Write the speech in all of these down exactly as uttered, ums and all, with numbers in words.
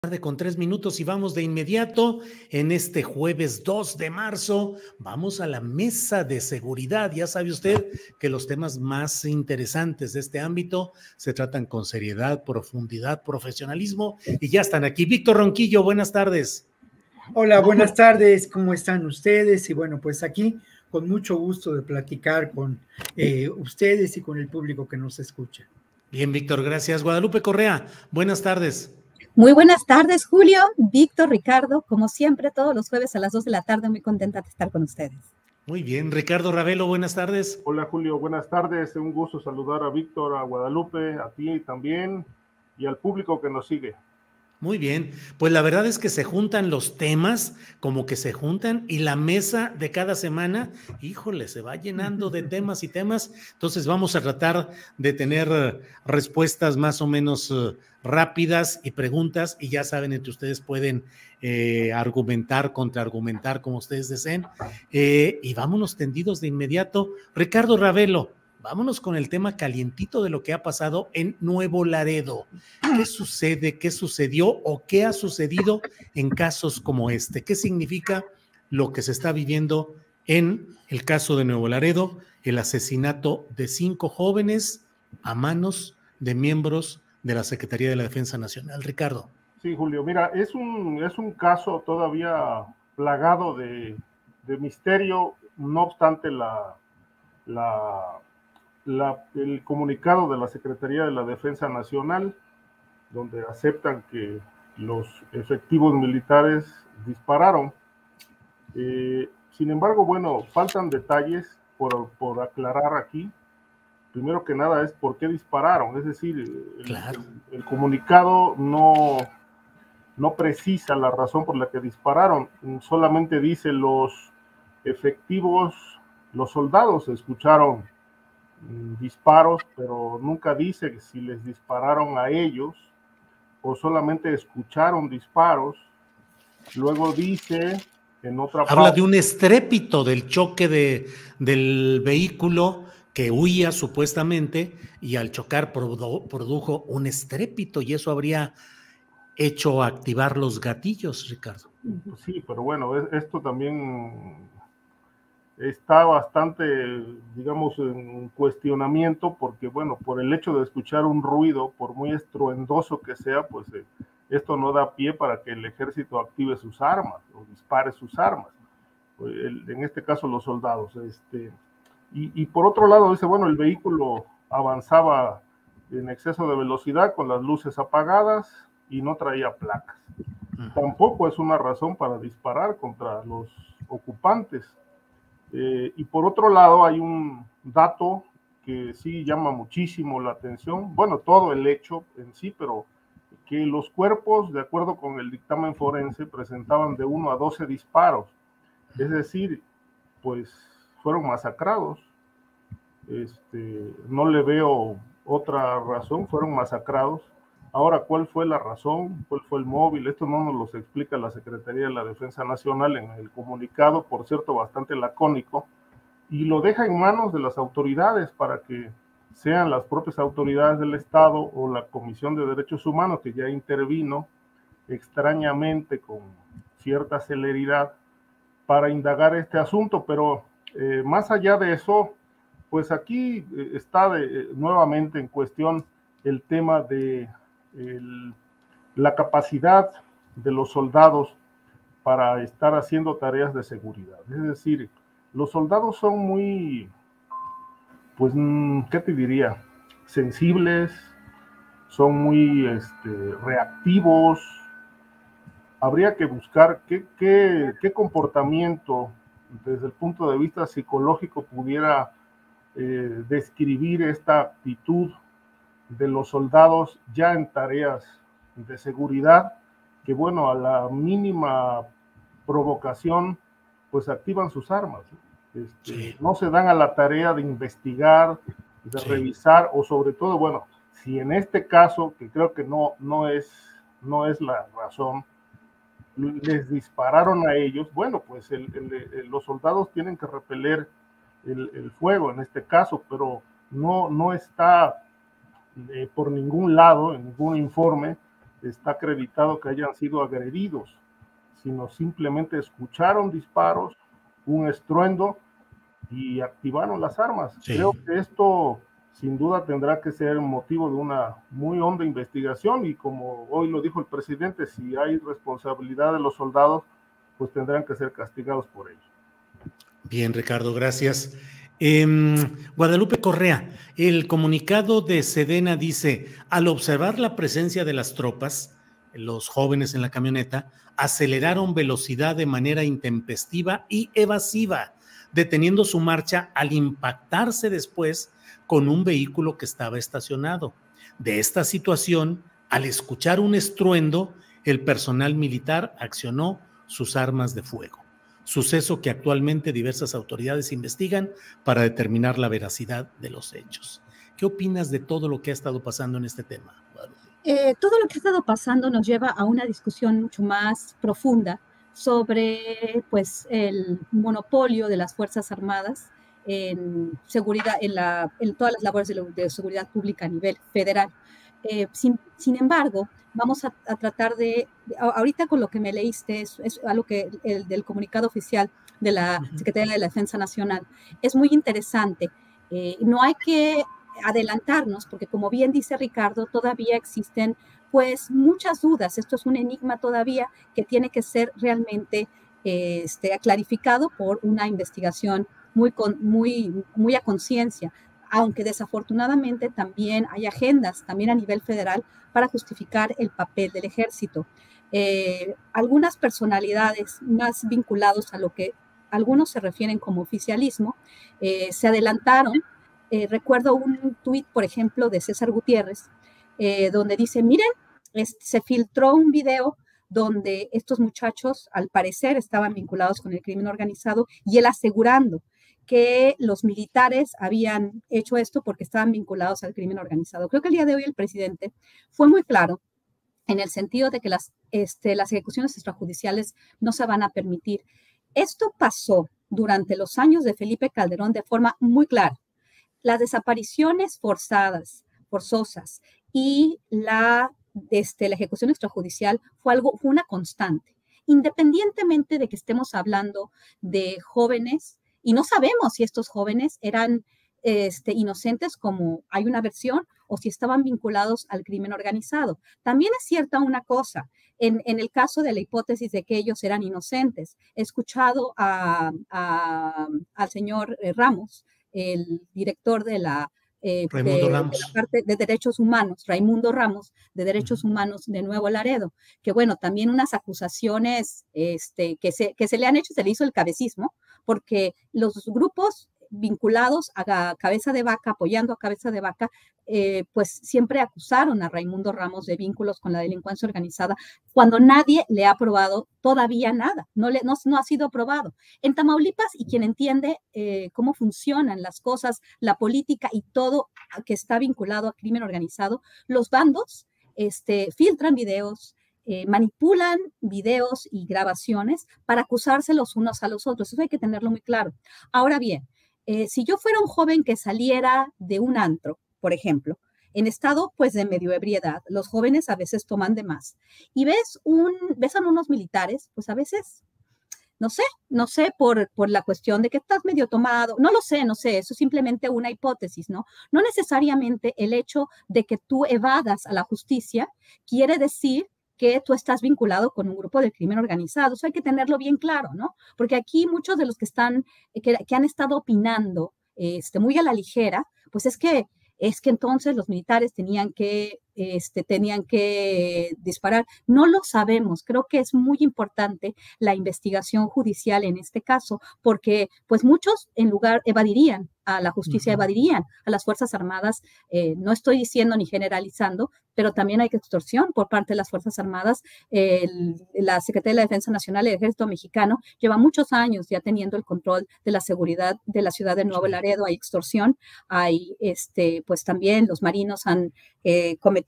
Tarde con tres minutos y vamos de inmediato en este jueves dos de marzo. Vamos a la mesa de seguridad. Ya sabe usted que los temas más interesantes de este ámbito se tratan con seriedad, profundidad, profesionalismo y ya están aquí. Víctor Ronquillo, buenas tardes. Hola, buenas tardes. ¿Cómo están ustedes? Y bueno, pues aquí con mucho gusto de platicar con eh, ustedes y con el público que nos escucha. Bien, Víctor, gracias. Guadalupe Correa, buenas tardes. Muy buenas tardes, Julio, Víctor, Ricardo, como siempre, todos los jueves a las dos de la tarde, muy contenta de estar con ustedes. Muy bien, Ricardo Ravelo, buenas tardes. Hola, Julio, buenas tardes. Un gusto saludar a Víctor, a Guadalupe, a ti también y al público que nos sigue. Muy bien, pues la verdad es que se juntan los temas, como que se juntan, y la mesa de cada semana, híjole, se va llenando de temas y temas. Entonces vamos a tratar de tener respuestas más o menos uh, rápidas y preguntas, y ya saben, entre ustedes pueden eh, argumentar, contraargumentar, como ustedes deseen. Eh, y vámonos tendidos de inmediato. Ricardo Ravelo, vámonos con el tema calientito de lo que ha pasado en Nuevo Laredo. ¿Qué sucede? ¿Qué sucedió? ¿O qué ha sucedido en casos como este? ¿Qué significa lo que se está viviendo en el caso de Nuevo Laredo? El asesinato de cinco jóvenes a manos de miembros de la Secretaría de la Defensa Nacional. Ricardo. Sí, Julio, mira, es un, es un caso todavía plagado de, de misterio, no obstante la... la La, el comunicado de la Secretaría de la Defensa Nacional, donde aceptan que los efectivos militares dispararon. Eh, sin embargo, bueno, faltan detalles por, por aclarar aquí. Primero que nada es por qué dispararon, es decir, el, claro. el, el comunicado no, no precisa la razón por la que dispararon, solamente dice los efectivos, los soldados escucharon disparos, pero nunca dice si les dispararon a ellos o solamente escucharon disparos. Luego dice en otra habla parte, de un estrépito del choque de, del vehículo que huía supuestamente y al chocar produ, produjo un estrépito y eso habría hecho activar los gatillos, Ricardo. Sí, pero bueno, esto también está bastante, digamos, en cuestionamiento porque, bueno, por el hecho de escuchar un ruido, por muy estruendoso que sea, pues eh, esto no da pie para que el ejército active sus armas o dispare sus armas. El, en este caso, los soldados. Este, y, y por otro lado, dice, bueno, el vehículo avanzaba en exceso de velocidad con las luces apagadas y no traía placas. Uh-huh. Tampoco es una razón para disparar contra los ocupantes. Eh, y por otro lado hay un dato que sí llama muchísimo la atención, bueno, todo el hecho en sí, pero que los cuerpos, de acuerdo con el dictamen forense, presentaban de uno a doce disparos, es decir, pues fueron masacrados. Este, no le veo otra razón, fueron masacrados. Ahora, ¿cuál fue la razón? ¿Cuál fue el móvil? Esto no nos lo explica la Secretaría de la Defensa Nacional en el comunicado, por cierto, bastante lacónico, y lo deja en manos de las autoridades para que sean las propias autoridades del Estado o la Comisión de Derechos Humanos, que ya intervino extrañamente con cierta celeridad para indagar este asunto, pero eh, más allá de eso, pues aquí eh, está de, eh, nuevamente en cuestión el tema de El, la capacidad de los soldados para estar haciendo tareas de seguridad. Es decir, los soldados son muy, pues, ¿qué te diría? Sensibles, son muy este, reactivos. Habría que buscar qué, qué, qué comportamiento desde el punto de vista psicológico pudiera eh, describir esta actitud de los soldados ya en tareas de seguridad, que bueno, a la mínima provocación, pues activan sus armas. Este, sí. No se dan a la tarea de investigar, de sí. revisar, o sobre todo, bueno, si en este caso, que creo que no, no, es, no es la razón, les dispararon a ellos, bueno, pues el, el, el, los soldados tienen que repeler el, el fuego en este caso, pero no, no está... Eh, por ningún lado, en ningún informe, está acreditado que hayan sido agredidos, sino simplemente escucharon disparos, un estruendo y activaron las armas. Sí. Creo que esto sin duda tendrá que ser motivo de una muy honda investigación y como hoy lo dijo el presidente, si hay responsabilidad de los soldados, pues tendrán que ser castigados por ello. Bien, Ricardo, gracias. Eh, Guadalupe Correa, el comunicado de Sedena dice, al observar la presencia de las tropas, los jóvenes en la camioneta aceleraron velocidad de manera intempestiva y evasiva, deteniendo su marcha al impactarse después con un vehículo que estaba estacionado. De esta situación, al escuchar un estruendo, el personal militar accionó sus armas de fuego. Suceso que actualmente diversas autoridades investigan para determinar la veracidad de los hechos. ¿Qué opinas de todo lo que ha estado pasando en este tema? Eh, todo lo que ha estado pasando nos lleva a una discusión mucho más profunda sobre pues, el monopolio de las Fuerzas Armadas en seguridad, en, la, en todas las labores de, de seguridad pública a nivel federal. Eh, sin, sin embargo, vamos a, a tratar de, ahorita con lo que me leíste, es, es algo que el del comunicado oficial de la Secretaría de la Defensa Nacional, es muy interesante. Eh, no hay que adelantarnos, porque como bien dice Ricardo, todavía existen pues muchas dudas. Esto es un enigma todavía que tiene que ser realmente eh, este, clarificado por una investigación muy, con, muy, muy a conciencia, aunque desafortunadamente también hay agendas, también a nivel federal, para justificar el papel del ejército. Eh, algunas personalidades más vinculados a lo que algunos se refieren como oficialismo, eh, se adelantaron. Eh, recuerdo un tuit, por ejemplo, de César Gutiérrez, eh, donde dice, miren, es, se filtró un video donde estos muchachos, al parecer, estaban vinculados con el crimen organizado, y él asegurando que los militares habían hecho esto porque estaban vinculados al crimen organizado. Creo que el día de hoy el presidente fue muy claro en el sentido de que las, este, las ejecuciones extrajudiciales no se van a permitir. Esto pasó durante los años de Felipe Calderón de forma muy clara. Las desapariciones forzadas, forzosas y la, este, la ejecución extrajudicial fue, algo, fue una constante, independientemente de que estemos hablando de jóvenes, y no sabemos si estos jóvenes eran este, inocentes, como hay una versión, o si estaban vinculados al crimen organizado. También es cierta una cosa, en, en el caso de la hipótesis de que ellos eran inocentes, he escuchado a, a, al señor Ramos, el director de la, eh, de, de la parte de derechos humanos, Raimundo Ramos, de derechos humanos de Nuevo Laredo, que bueno, también unas acusaciones este, que, se, que se le han hecho, se le hizo el cabecismo, porque los grupos vinculados a Cabeza de Vaca, apoyando a Cabeza de Vaca, eh, pues siempre acusaron a Raimundo Ramos de vínculos con la delincuencia organizada, cuando nadie le ha probado todavía nada, no, le, no, no ha sido probado. En Tamaulipas, y quien entiende eh, cómo funcionan las cosas, la política y todo que está vinculado a crimen organizado, los bandos este, filtran videos, Eh, manipulan videos y grabaciones para acusarse los unos a los otros. Eso hay que tenerlo muy claro. Ahora bien, eh, si yo fuera un joven que saliera de un antro, por ejemplo, en estado pues de medio ebriedad, los jóvenes a veces toman de más, y ves, un, ves a unos militares, pues a veces, no sé, no sé por, por la cuestión de que estás medio tomado, no lo sé, no sé, eso es simplemente una hipótesis, ¿no? No necesariamente el hecho de que tú evadas a la justicia quiere decir que tú estás vinculado con un grupo de crimen organizado. Eso hay que tenerlo bien claro, ¿no? Porque aquí muchos de los que están, que, que han estado opinando este, muy a la ligera, pues es que, es que entonces los militares tenían que, este, tenían que disparar. No lo sabemos. Creo que es muy importante la investigación judicial en este caso, porque pues muchos en lugar evadirían a la justicia, uh-huh. evadirían a las Fuerzas Armadas. Eh, no estoy diciendo ni generalizando, pero también hay extorsión por parte de las Fuerzas Armadas. Eh, la Secretaría de la Defensa Nacional y el Ejército Mexicano lleva muchos años ya teniendo el control de la seguridad de la ciudad de Nuevo Laredo. Hay extorsión, hay, este, pues también los marinos han eh, cometido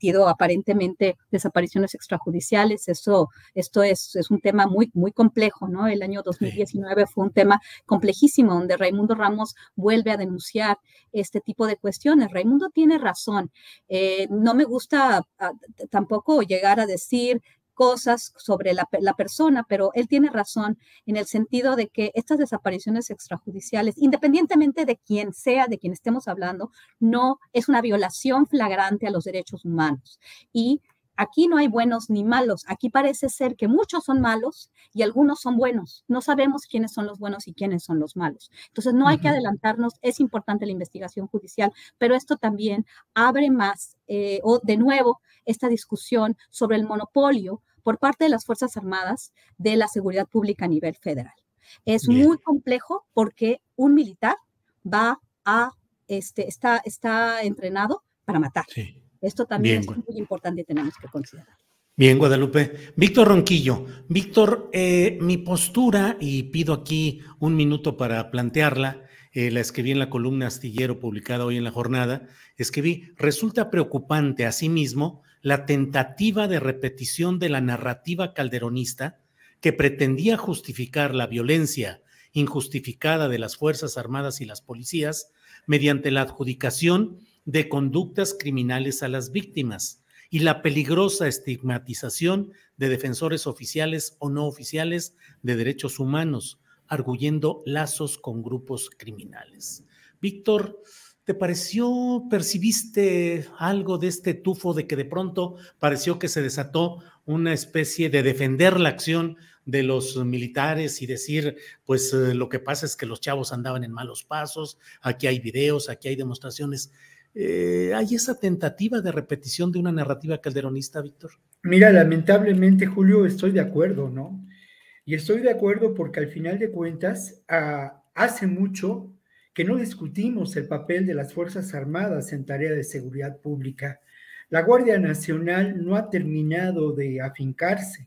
cometido aparentemente desapariciones extrajudiciales. Eso, esto es, es un tema muy, muy complejo, ¿no? El año dos mil diecinueve fue un tema complejísimo, donde Raimundo Ramos vuelve a denunciar este tipo de cuestiones. Raimundo tiene razón. Eh, no me gusta a, tampoco llegar a decir cosas sobre la, la persona, pero él tiene razón en el sentido de que estas desapariciones extrajudiciales, independientemente de quién sea, de quien estemos hablando, no es una violación flagrante a los derechos humanos. Y aquí no hay buenos ni malos. Aquí parece ser que muchos son malos y algunos son buenos. No sabemos quiénes son los buenos y quiénes son los malos. Entonces no hay que adelantarnos. Es importante la investigación judicial, pero esto también abre más, eh, o de nuevo, esta discusión sobre el monopolio por parte de las Fuerzas Armadas de la seguridad pública a nivel federal. Es Bien. muy complejo porque un militar va a, este, está, está entrenado para matar. Sí. Esto también Bien. es muy importante y tenemos que considerar. Bien, Guadalupe. Víctor Ronquillo. Víctor, eh, mi postura, y pido aquí un minuto para plantearla, eh, la escribí en la columna Astillero publicada hoy en La Jornada, escribí, resulta preocupante asimismo la tentativa de repetición de la narrativa calderonista que pretendía justificar la violencia injustificada de las Fuerzas Armadas y las policías mediante la adjudicación de conductas criminales a las víctimas y la peligrosa estigmatización de defensores oficiales o no oficiales de derechos humanos, arguyendo lazos con grupos criminales. Víctor, ¿te pareció, percibiste algo de este tufo de que de pronto pareció que se desató una especie de defender la acción de los militares y decir, pues eh, lo que pasa es que los chavos andaban en malos pasos, aquí hay videos, aquí hay demostraciones? Eh, ¿Hay esa tentativa de repetición de una narrativa calderonista, Víctor? Mira, lamentablemente, Julio, estoy de acuerdo, ¿no? Y estoy de acuerdo porque al final de cuentas, ah, hace mucho que no discutimos el papel de las Fuerzas Armadas en tarea de seguridad pública. La Guardia Nacional no ha terminado de afincarse.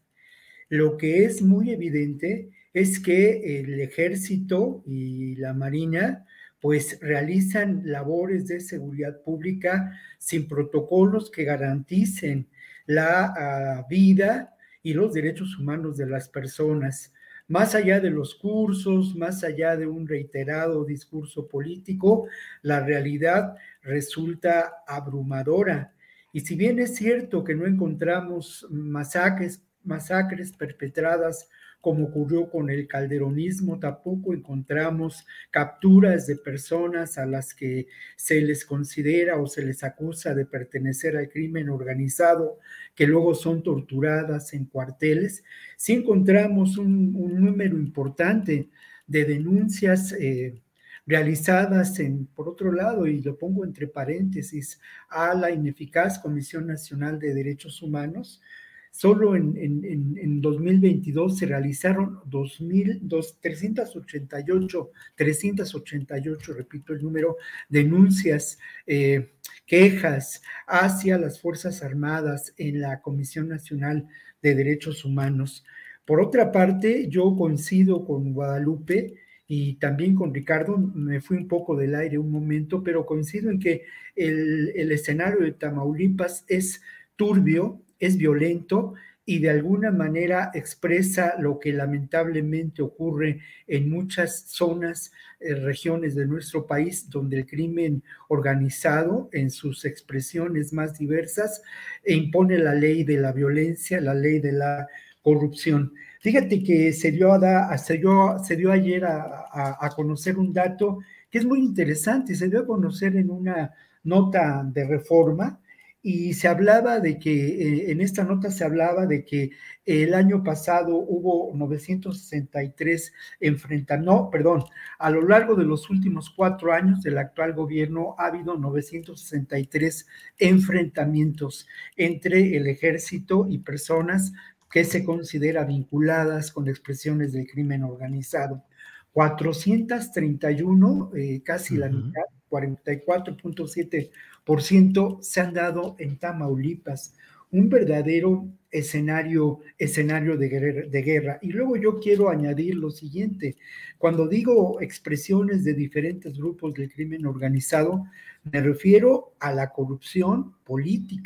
Lo que es muy evidente es que el Ejército y la Marina pues realizan labores de seguridad pública sin protocolos que garanticen la uh, vida y los derechos humanos de las personas. Más allá de los cursos, más allá de un reiterado discurso político, la realidad resulta abrumadora. Y si bien es cierto que no encontramos masacres, masacres perpetradas como ocurrió con el calderonismo, tampoco encontramos capturas de personas a las que se les considera o se les acusa de pertenecer al crimen organizado, que luego son torturadas en cuarteles. Sí encontramos un, un número importante de denuncias eh, realizadas en, por otro lado, y lo pongo entre paréntesis, a la ineficaz Comisión Nacional de Derechos Humanos. Solo en, en, en dos mil veintidós se realizaron dos mil trescientas ochenta y ocho, trescientas ochenta y ocho, repito el número, denuncias, eh, quejas hacia las Fuerzas Armadas en la Comisión Nacional de Derechos Humanos. Por otra parte, yo coincido con Guadalupe y también con Ricardo, me fui un poco del aire un momento, pero coincido en que el, el escenario de Tamaulipas es turbio, es violento y de alguna manera expresa lo que lamentablemente ocurre en muchas zonas, eh, regiones de nuestro país, donde el crimen organizado en sus expresiones más diversas impone la ley de la violencia, la ley de la corrupción. Fíjate que se dio, a, se dio, se dio ayer a, a, a conocer un dato que es muy interesante, se dio a conocer en una nota de Reforma, y se hablaba de que, eh, en esta nota se hablaba de que el año pasado hubo novecientos sesenta y tres enfrentamientos, no, perdón, a lo largo de los últimos cuatro años del actual gobierno ha habido novecientos sesenta y tres enfrentamientos entre el ejército y personas que se consideran vinculadas con expresiones del crimen organizado. cuatrocientos treinta y uno, eh, casi uh-huh. la mitad, cuarenta y cuatro punto siete por ciento se han dado en Tamaulipas, un verdadero escenario, escenario de guerra, de guerra. Y luego yo quiero añadir lo siguiente, cuando digo expresiones de diferentes grupos del crimen organizado, me refiero a la corrupción política,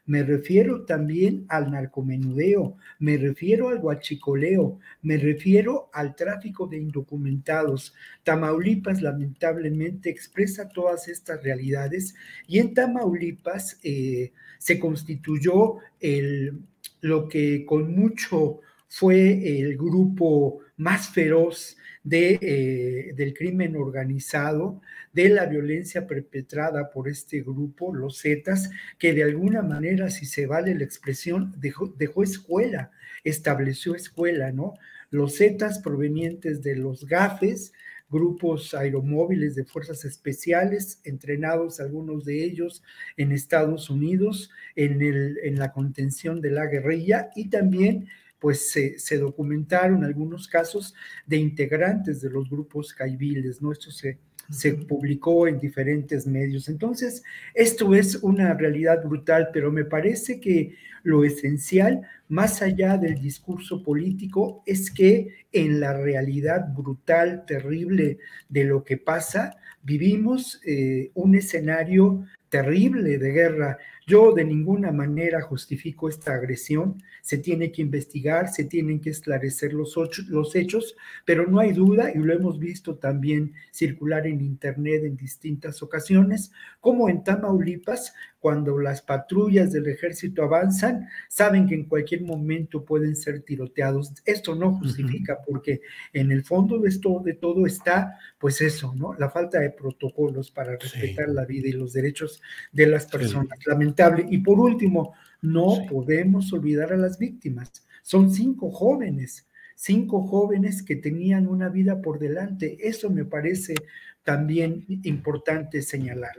me refiero también al narcomenudeo, me refiero al huachicoleo, me refiero al tráfico de indocumentados. Tamaulipas lamentablemente expresa todas estas realidades y en Tamaulipas eh, se constituyó el, lo que con mucho fue el grupo más feroz de, eh, del crimen organizado, de la violencia perpetrada por este grupo, los Zetas, que de alguna manera, si se vale la expresión, dejó, dejó escuela, estableció escuela, ¿no? Los Zetas provenientes de los GAFES, grupos aeromóviles de fuerzas especiales, entrenados algunos de ellos en Estados Unidos, en, el, en la contención de la guerrilla, y también pues se, se documentaron algunos casos de integrantes de los grupos caiviles, ¿no? Esto se, se publicó en diferentes medios. Entonces, esto es una realidad brutal, pero me parece que lo esencial, más allá del discurso político, es que en la realidad brutal, terrible de lo que pasa, vivimos eh, un escenario terrible de guerra. Yo de ninguna manera justifico esta agresión, se tiene que investigar, se tienen que esclarecer los, ocho, los hechos, pero no hay duda, y lo hemos visto también circular en internet en distintas ocasiones, como en Tamaulipas, cuando las patrullas del ejército avanzan, saben que en cualquier momento pueden ser tiroteados. Esto no justifica, porque en el fondo de esto, de todo está, pues eso, ¿no? La falta de protocolos para respetar sí. la vida y los derechos de las personas. Sí. Lamentable. Y por último, no sí. podemos olvidar a las víctimas. Son cinco jóvenes, cinco jóvenes que tenían una vida por delante. Eso me parece también importante señalarlo.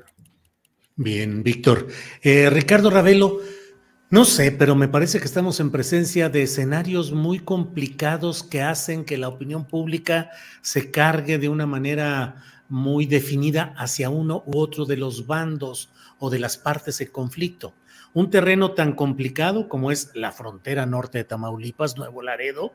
Bien, Víctor. Eh, Ricardo Ravelo, no sé, pero me parece que estamos en presencia de escenarios muy complicados que hacen que la opinión pública se cargue de una manera muy definida hacia uno u otro de los bandos o de las partes en conflicto. Un terreno tan complicado como es la frontera norte de Tamaulipas, Nuevo Laredo,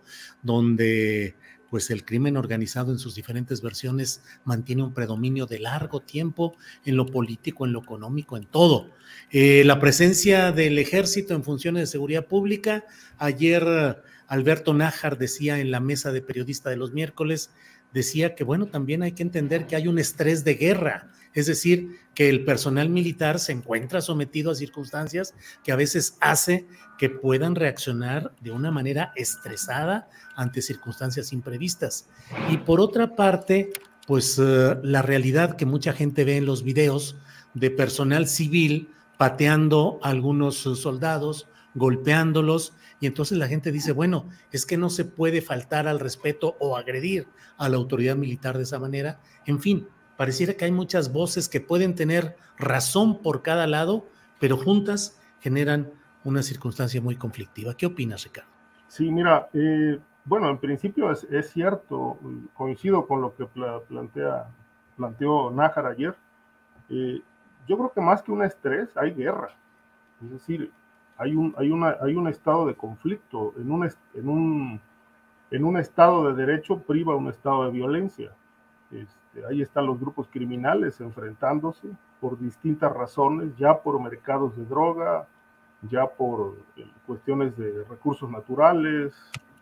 donde pues el crimen organizado en sus diferentes versiones mantiene un predominio de largo tiempo en lo político, en lo económico, en todo. Eh, la presencia del ejército en funciones de seguridad pública, ayer Alberto Nájar decía en la mesa de periodistas de los miércoles, decía que bueno, también hay que entender que hay un estrés de guerra, es decir, que el personal militar se encuentra sometido a circunstancias que a veces hace que puedan reaccionar de una manera estresada ante circunstancias imprevistas. Y por otra parte, pues uh, la realidad que mucha gente ve en los videos de personal civil pateando a algunos soldados, golpeándolos, y entonces la gente dice, bueno, es que no se puede faltar al respeto o agredir a la autoridad militar de esa manera. En fin, pareciera que hay muchas voces que pueden tener razón por cada lado, pero juntas generan una circunstancia muy conflictiva. ¿Qué opinas, Ricardo? Sí, mira, eh, bueno, en principio es, es cierto, coincido con lo que pla- plantea, planteó Nájar ayer. Eh, yo creo que más que un estrés, hay guerra. Es decir, hay un, hay una, hay un estado de conflicto. En un, en, un, en un estado de derecho priva un estado de violencia. Este, ahí están los grupos criminales enfrentándose por distintas razones, ya por mercados de droga, ya por eh, cuestiones de recursos naturales,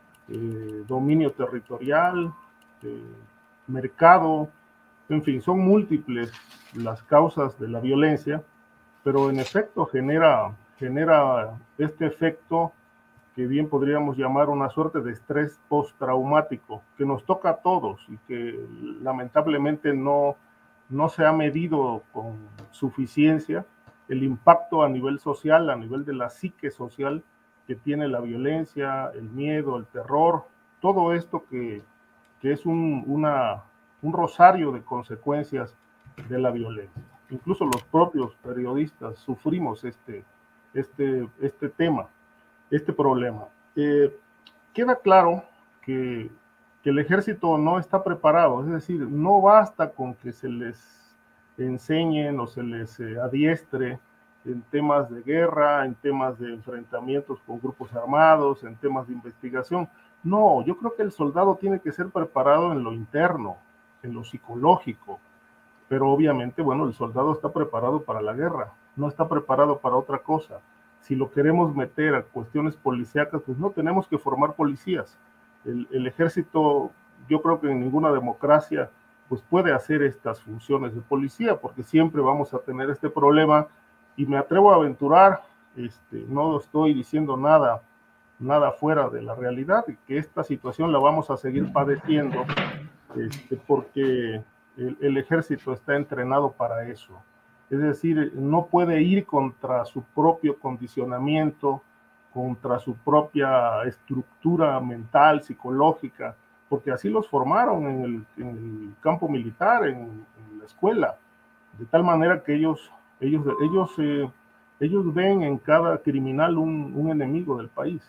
eh, dominio territorial, eh, mercado, en fin, son múltiples las causas de la violencia, pero en efecto genera, genera este efecto que bien podríamos llamar una suerte de estrés postraumático, que nos toca a todos y que lamentablemente no, no se ha medido con suficiencia el impacto a nivel social, a nivel de la psique social que tiene la violencia, el miedo, el terror, todo esto que, que es un, una, un rosario de consecuencias de la violencia. Incluso los propios periodistas sufrimos este, este, este tema, este problema. Eh, queda claro que, que el ejército no está preparado, es decir, no basta con que se les enseñen o se les eh, adiestre en temas de guerra, en temas de enfrentamientos con grupos armados, en temas de investigación. No, yo creo que el soldado tiene que ser preparado en lo interno, en lo psicológico, pero obviamente, bueno, el soldado está preparado para la guerra, no está preparado para otra cosa. si lo queremos meter a cuestiones policíacas, pues no tenemos que formar policías. El, el ejército, yo creo que en ninguna democracia pues puede hacer estas funciones de policía, porque siempre vamos a tener este problema, y me atrevo a aventurar, este, no estoy diciendo nada, nada fuera de la realidad, y que esta situación la vamos a seguir padeciendo, este, porque el, el ejército está entrenado para eso. Es decir, no puede ir contra su propio condicionamiento, contra su propia estructura mental, psicológica, porque así los formaron en el, en el campo militar, en, en la escuela, de tal manera que ellos, ellos, ellos, eh, ellos ven en cada criminal un, un enemigo del país.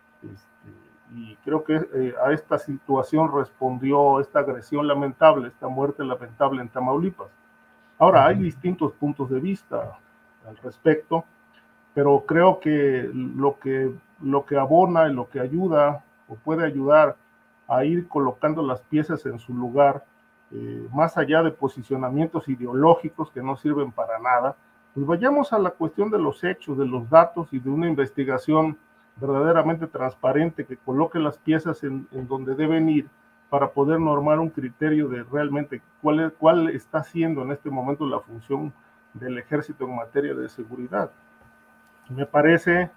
Este, y creo que eh, a esta situación respondió esta agresión lamentable, esta muerte lamentable en Tamaulipas. Ahora, hay distintos puntos de vista al respecto, pero creo que lo que, lo que abona y lo que ayuda o puede ayudar a ir colocando las piezas en su lugar, eh, más allá de posicionamientos ideológicos que no sirven para nada, pues vayamos a la cuestión de los hechos, de los datos y de una investigación verdaderamente transparente que coloque las piezas en, en donde deben ir, para poder normar un criterio de realmente cuál, es, cuál está siendo en este momento la función del ejército en materia de seguridad. Me parece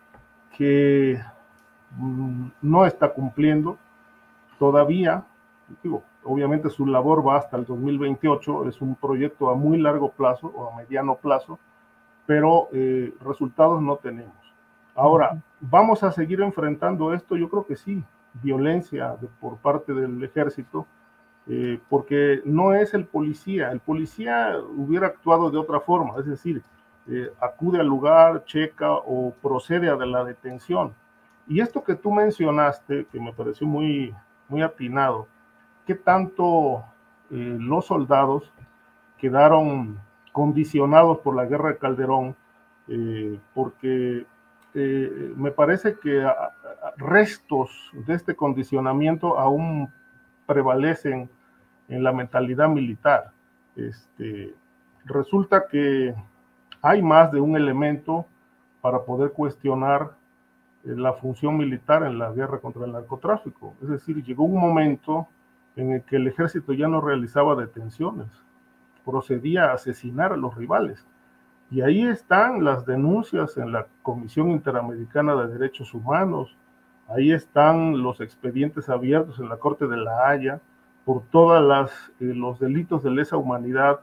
que mmm, no está cumpliendo todavía. Digo, obviamente su labor va hasta el dos mil veintiocho, es un proyecto a muy largo plazo o a mediano plazo, pero eh, resultados no tenemos. Ahora, ¿vamos a seguir enfrentando esto? Yo creo que sí, violencia de, por parte del ejército, eh, porque no es el policía. El policía hubiera actuado de otra forma, es decir, eh, acude al lugar, checa o procede a de la detención. Y esto que tú mencionaste, que me pareció muy, muy atinado, ¿qué tanto eh, los soldados quedaron condicionados por la guerra de Calderón? Eh, porque eh, me parece que a, a restos de este condicionamiento aún prevalecen en la mentalidad militar. Este, resulta que hay más de un elemento para poder cuestionar eh, la función militar en la guerra contra el narcotráfico. Es decir, llegó un momento en el que el ejército ya no realizaba detenciones, procedía a asesinar a los rivales. Y ahí están las denuncias en la Comisión Interamericana de Derechos Humanos, ahí están los expedientes abiertos en la Corte de la Haya por todos eh, los delitos de lesa humanidad,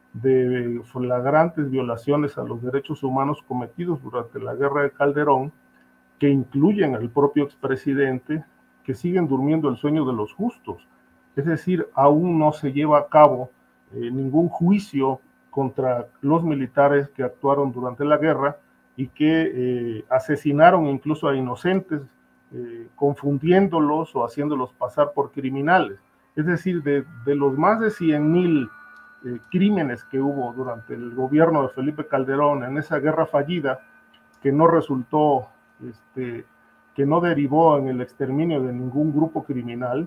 de flagrantes violaciones a los derechos humanos cometidos durante la guerra de Calderón, que incluyen al propio expresidente, que siguen durmiendo el sueño de los justos. Es decir, aún no se lleva a cabo eh, ningún juicio contra los militares que actuaron durante la guerra y que eh, asesinaron incluso a inocentes, eh, confundiéndolos o haciéndolos pasar por criminales. Es decir, de, de los más de cien mil eh, crímenes que hubo durante el gobierno de Felipe Calderón en esa guerra fallida, que no resultó, este, que no derivó en el exterminio de ningún grupo criminal,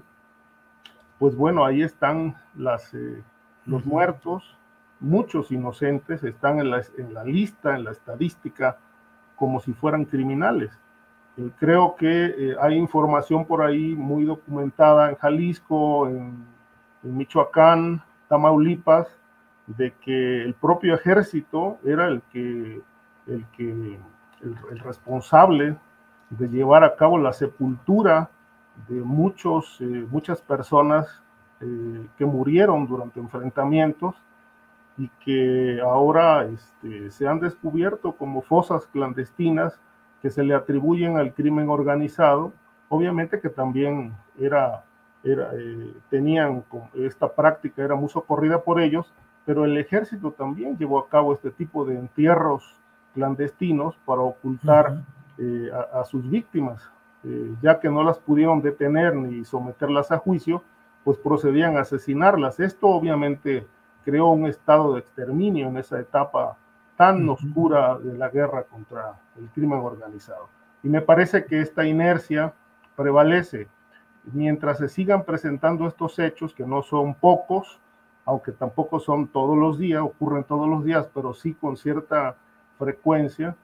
pues bueno, ahí están las, eh, los muertos, muchos inocentes están en la, en la lista, en la estadística, como si fueran criminales. Eh, creo que eh, hay información por ahí muy documentada en Jalisco, en, en Michoacán, Tamaulipas, de que el propio ejército era el que, el, que, el, el responsable de llevar a cabo la sepultura de muchos, eh, muchas personas eh, que murieron durante enfrentamientos, y que ahora este, se han descubierto como fosas clandestinas que se le atribuyen al crimen organizado. Obviamente que también era, era, eh, tenían esta práctica, era muy socorrida por ellos, pero el ejército también llevó a cabo este tipo de entierros clandestinos para ocultar uh-huh. eh, a, a sus víctimas, eh, ya que no las pudieron detener ni someterlas a juicio, pues procedían a asesinarlas. Esto obviamente creó un estado de exterminio en esa etapa tan oscura de la guerra contra el crimen organizado. Y me parece que esta inercia prevalece mientras se sigan presentando estos hechos, que no son pocos, aunque tampoco son todos los días, ocurren todos los días, pero sí con cierta frecuencia,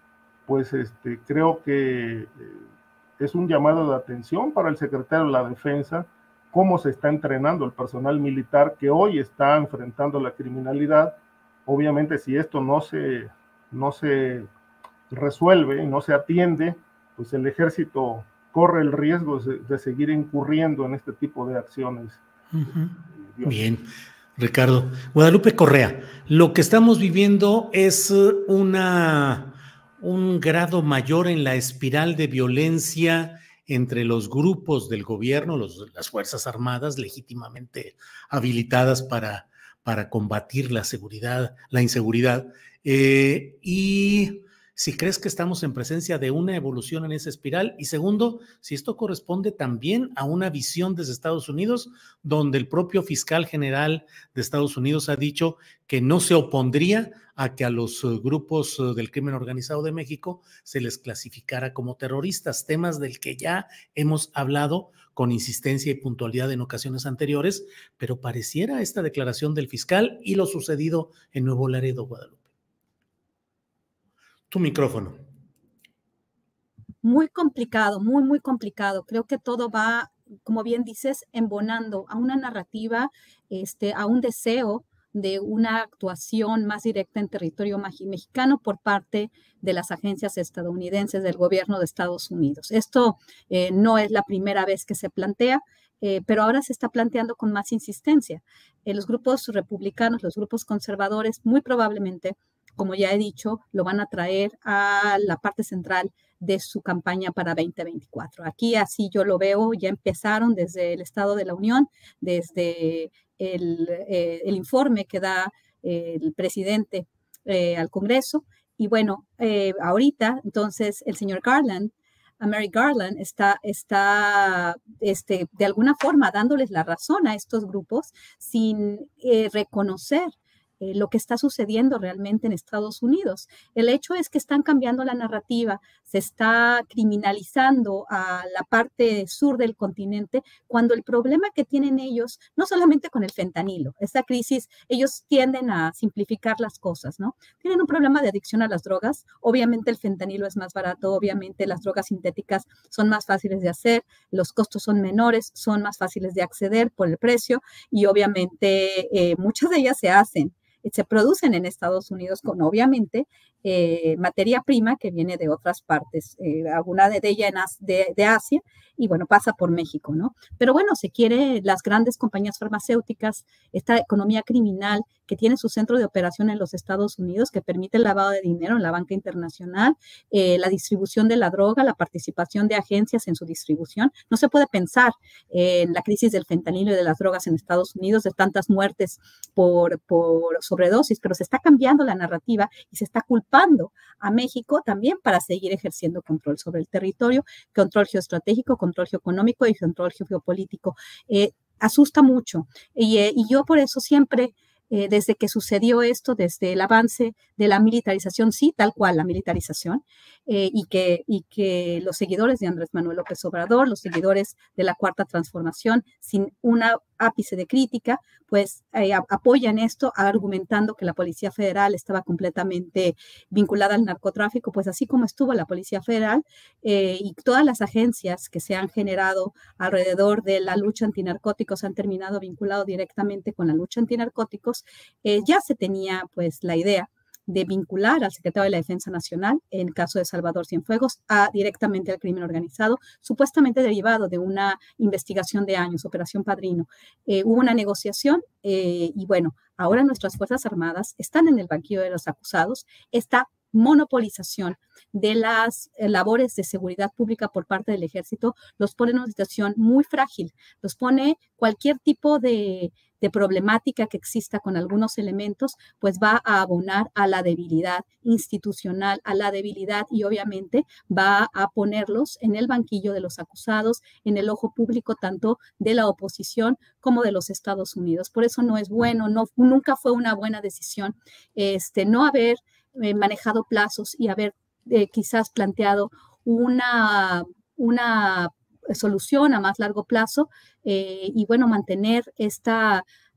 pues este, creo que es un llamado de atención para el secretario de la Defensa, cómo se está entrenando el personal militar que hoy está enfrentando la criminalidad. Obviamente, si esto no se, no se resuelve y no se atiende, pues el ejército corre el riesgo de, de seguir incurriendo en este tipo de acciones. Uh-huh. Bien, Ricardo. Guadalupe Correa, lo que estamos viviendo es una, un grado mayor en la espiral de violencia entre los grupos del gobierno, los, las Fuerzas Armadas legítimamente habilitadas para, para combatir la seguridad, la inseguridad, eh, y si crees que estamos en presencia de una evolución en esa espiral, y segundo, si esto corresponde también a una visión desde Estados Unidos, donde el propio fiscal general de Estados Unidos ha dicho que no se opondría a que a los grupos del crimen organizado de México se les clasificara como terroristas, temas del que ya hemos hablado con insistencia y puntualidad en ocasiones anteriores, pero pareciera esta declaración del fiscal y lo sucedido en Nuevo Laredo, Guadalupe. Tu micrófono. Muy complicado, muy, muy complicado. Creo que todo va, como bien dices, embonando a una narrativa, este, a un deseo de una actuación más directa en territorio mexicano por parte de las agencias estadounidenses del gobierno de Estados Unidos. Esto eh, no es la primera vez que se plantea, eh, pero ahora se está planteando con más insistencia. Eh, los grupos republicanos, los grupos conservadores, muy probablemente, como ya he dicho, lo van a traer a la parte central de su campaña para veinte veinticuatro. Aquí así yo lo veo, ya empezaron desde el Estado de la Unión, desde el, eh, el informe que da eh, el presidente eh, al Congreso. Y bueno, eh, ahorita entonces el señor Garland, a Mary Garland, está, está este, de alguna forma dándoles la razón a estos grupos sin eh, reconocer Eh, lo que está sucediendo realmente en Estados Unidos. El hecho es que están cambiando la narrativa, se está criminalizando a la parte sur del continente, cuando el problema que tienen ellos, no solamente con el fentanilo, esta crisis, ellos tienden a simplificar las cosas, ¿no? Tienen un problema de adicción a las drogas, obviamente el fentanilo es más barato, obviamente las drogas sintéticas son más fáciles de hacer, los costos son menores, son más fáciles de acceder por el precio y obviamente eh, muchas de ellas se hacen se producen en Estados Unidos con obviamente eh, materia prima que viene de otras partes, eh, alguna de ella en As de, de Asia y bueno, pasa por México, ¿no? Pero bueno, se quiere las grandes compañías farmacéuticas, esta economía criminal que tiene su centro de operación en los Estados Unidos, que permite el lavado de dinero en la banca internacional, eh, la distribución de la droga, la participación de agencias en su distribución. No se puede pensar eh, en la crisis del fentanilo y de las drogas en Estados Unidos, de tantas muertes por, por sobredosis, pero se está cambiando la narrativa y se está culpando a México también para seguir ejerciendo control sobre el territorio, control geoestratégico, control geoeconómico y control geopolítico. Eh, asusta mucho y, eh, y yo por eso siempre Eh, desde que sucedió esto, desde el avance de la militarización, sí, tal cual la militarización, eh, y, que, y que los seguidores de Andrés Manuel López Obrador, los seguidores de la Cuarta Transformación, sin una ápice de crítica, pues eh, apoyan esto argumentando que la Policía Federal estaba completamente vinculada al narcotráfico, pues así como estuvo la Policía Federal eh, y todas las agencias que se han generado alrededor de la lucha antinarcóticos han terminado vinculado directamente con la lucha antinarcóticos, eh, ya se tenía pues la idea de vincular al secretario de la Defensa Nacional, en el caso de Salvador Cienfuegos, a, directamente al crimen organizado, supuestamente derivado de una investigación de años, Operación Padrino. Eh, hubo una negociación eh, y bueno, ahora nuestras Fuerzas Armadas están en el banquillo de los acusados, esta monopolización de las eh, labores de seguridad pública por parte del ejército los pone en una situación muy frágil, los pone cualquier tipo de de problemática que exista con algunos elementos, pues va a abonar a la debilidad institucional, a la debilidad y obviamente va a ponerlos en el banquillo de los acusados, en el ojo público tanto de la oposición como de los Estados Unidos. Por eso no es bueno, no, nunca fue una buena decisión este, no haber eh, manejado plazos y haber eh, quizás planteado una, una solución a más largo plazo eh, y bueno, mantener esta,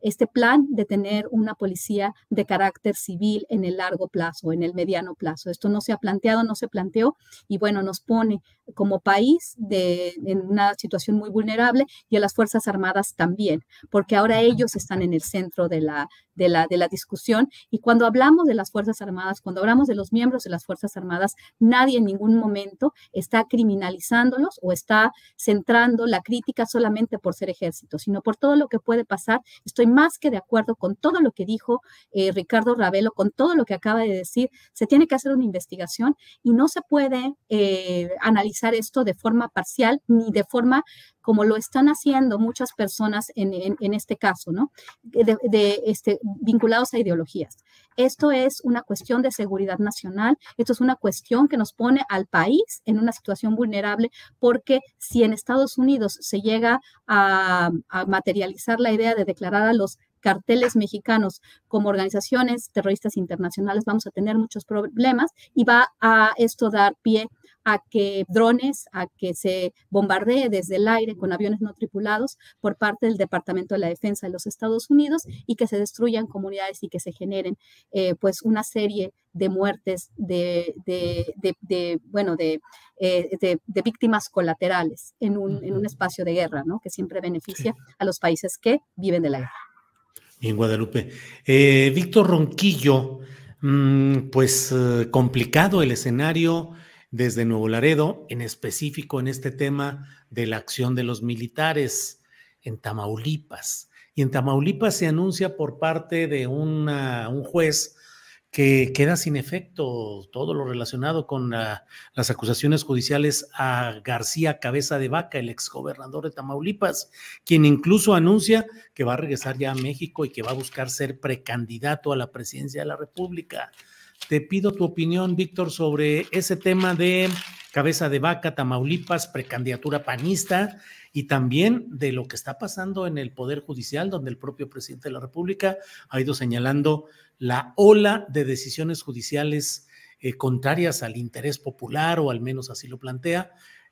este plan de tener una policía de carácter civil en el largo plazo, en el mediano plazo. Esto no se ha planteado, no se planteó y bueno, nos pone como país de, en una situación muy vulnerable y a las Fuerzas Armadas también, porque ahora ellos están en el centro de la, de la, de la discusión y cuando hablamos de las Fuerzas Armadas, cuando hablamos de los miembros de las Fuerzas Armadas, nadie en ningún momento está criminalizándolos o está centrando la crítica solamente por ser ejército, sino por todo lo que puede pasar. Estoy más que de acuerdo con todo lo que dijo eh, Ricardo Ravelo, con todo lo que acaba de decir. Se tiene que hacer una investigación y no se puede eh, analizar esto de forma parcial ni de forma como lo están haciendo muchas personas en, en, en este caso, ¿no? De, de, este, vinculados a ideologías. Esto es una cuestión de seguridad nacional, esto es una cuestión que nos pone al país en una situación vulnerable, porque si en Estados Unidos se llega a, a materializar la idea de declarar a los carteles mexicanos como organizaciones terroristas internacionales, vamos a tener muchos problemas y va a esto dar pie a que drones, a que se bombardee desde el aire con aviones no tripulados por parte del Departamento de la Defensa de los Estados Unidos y que se destruyan comunidades y que se generen eh, pues una serie de muertes, de, de, de, de bueno, de, eh, de, de víctimas colaterales en un, en un espacio de guerra, ¿no? Que siempre beneficia sí. a los países que viven de la guerra. Bien, Guadalupe. Eh, Víctor Ronquillo, mmm, pues eh, complicado el escenario desde Nuevo Laredo, en específico en este tema de la acción de los militares en Tamaulipas. Y en Tamaulipas se anuncia por parte de una, un juez que queda sin efecto todo lo relacionado con la, las acusaciones judiciales a García Cabeza de Vaca, el exgobernador de Tamaulipas, quien incluso anuncia que va a regresar ya a México y que va a buscar ser precandidato a la presidencia de la República. Te pido tu opinión, Víctor, sobre ese tema de Cabeza de Vaca, Tamaulipas, precandidatura panista, y también de lo que está pasando en el Poder Judicial, donde el propio presidente de la República ha ido señalando la ola de decisiones judiciales eh, contrarias al interés popular, o al menos así lo plantea,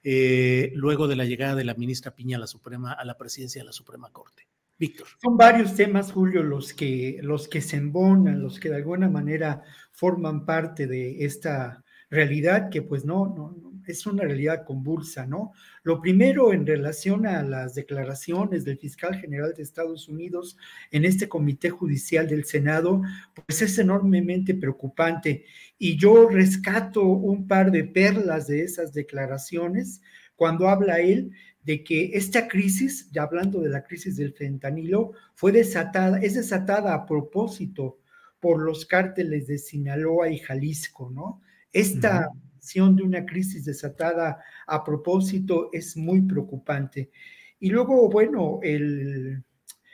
eh, luego de la llegada de la ministra Piña a la Suprema, a la presidencia de la Suprema Corte. Víctor. Son varios temas, Julio, los que, los que se embonan, los que de alguna manera forman parte de esta realidad que pues no, no, no es una realidad convulsa, ¿no? Lo primero en relación a las declaraciones del fiscal general de Estados Unidos en este comité judicial del Senado, pues es enormemente preocupante y yo rescato un par de perlas de esas declaraciones cuando habla él de que esta crisis, ya hablando de la crisis del fentanilo, fue desatada, es desatada a propósito por los cárteles de Sinaloa y Jalisco, ¿no? Esta visión uh-huh. de una crisis desatada a propósito es muy preocupante. Y luego, bueno, el,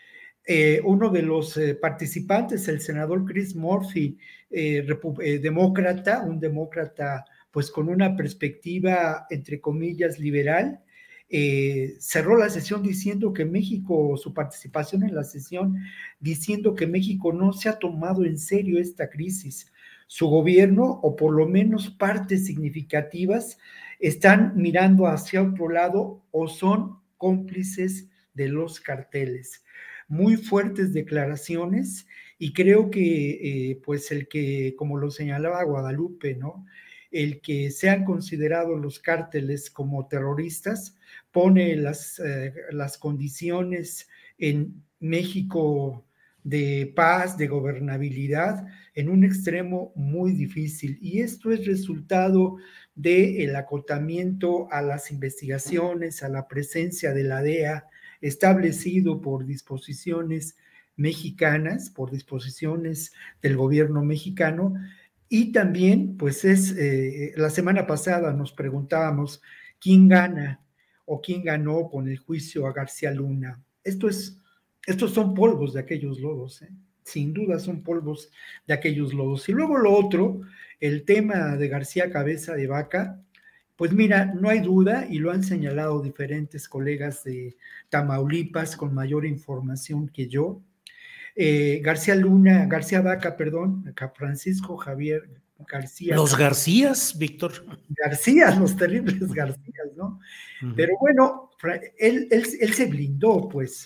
eh, uno de los eh, participantes, el senador Chris Murphy, eh, eh, demócrata, un demócrata pues con una perspectiva, entre comillas, liberal, Eh, cerró la sesión diciendo que México, su participación en la sesión, diciendo que México no se ha tomado en serio esta crisis. Su gobierno, o por lo menos partes significativas, están mirando hacia otro lado o son cómplices de los carteles. Muy fuertes declaraciones y creo que eh, pues el que, como lo señalaba Guadalupe, ¿no? El que sean considerados los cárteles como terroristas pone las, eh, las condiciones en México de paz, de gobernabilidad, en un extremo muy difícil. Y esto es resultado del acotamiento a las investigaciones, a la presencia de la D E A, establecido por disposiciones mexicanas, por disposiciones del gobierno mexicano. Y también, pues es, eh, la semana pasada nos preguntábamos quién gana o quién ganó con el juicio a García Luna. Esto es, estos son polvos de aquellos lodos, ¿eh? Sin duda son polvos de aquellos lodos. Y luego lo otro, el tema de García Cabeza de Vaca, pues mira, no hay duda, y lo han señalado diferentes colegas de Tamaulipas con mayor información que yo, Eh, García Luna, García Vaca, perdón, Francisco Javier García. Los Garcías, Víctor. Garcías, los terribles Garcías, ¿no? Uh-huh. Pero bueno, él, él, él se blindó, pues,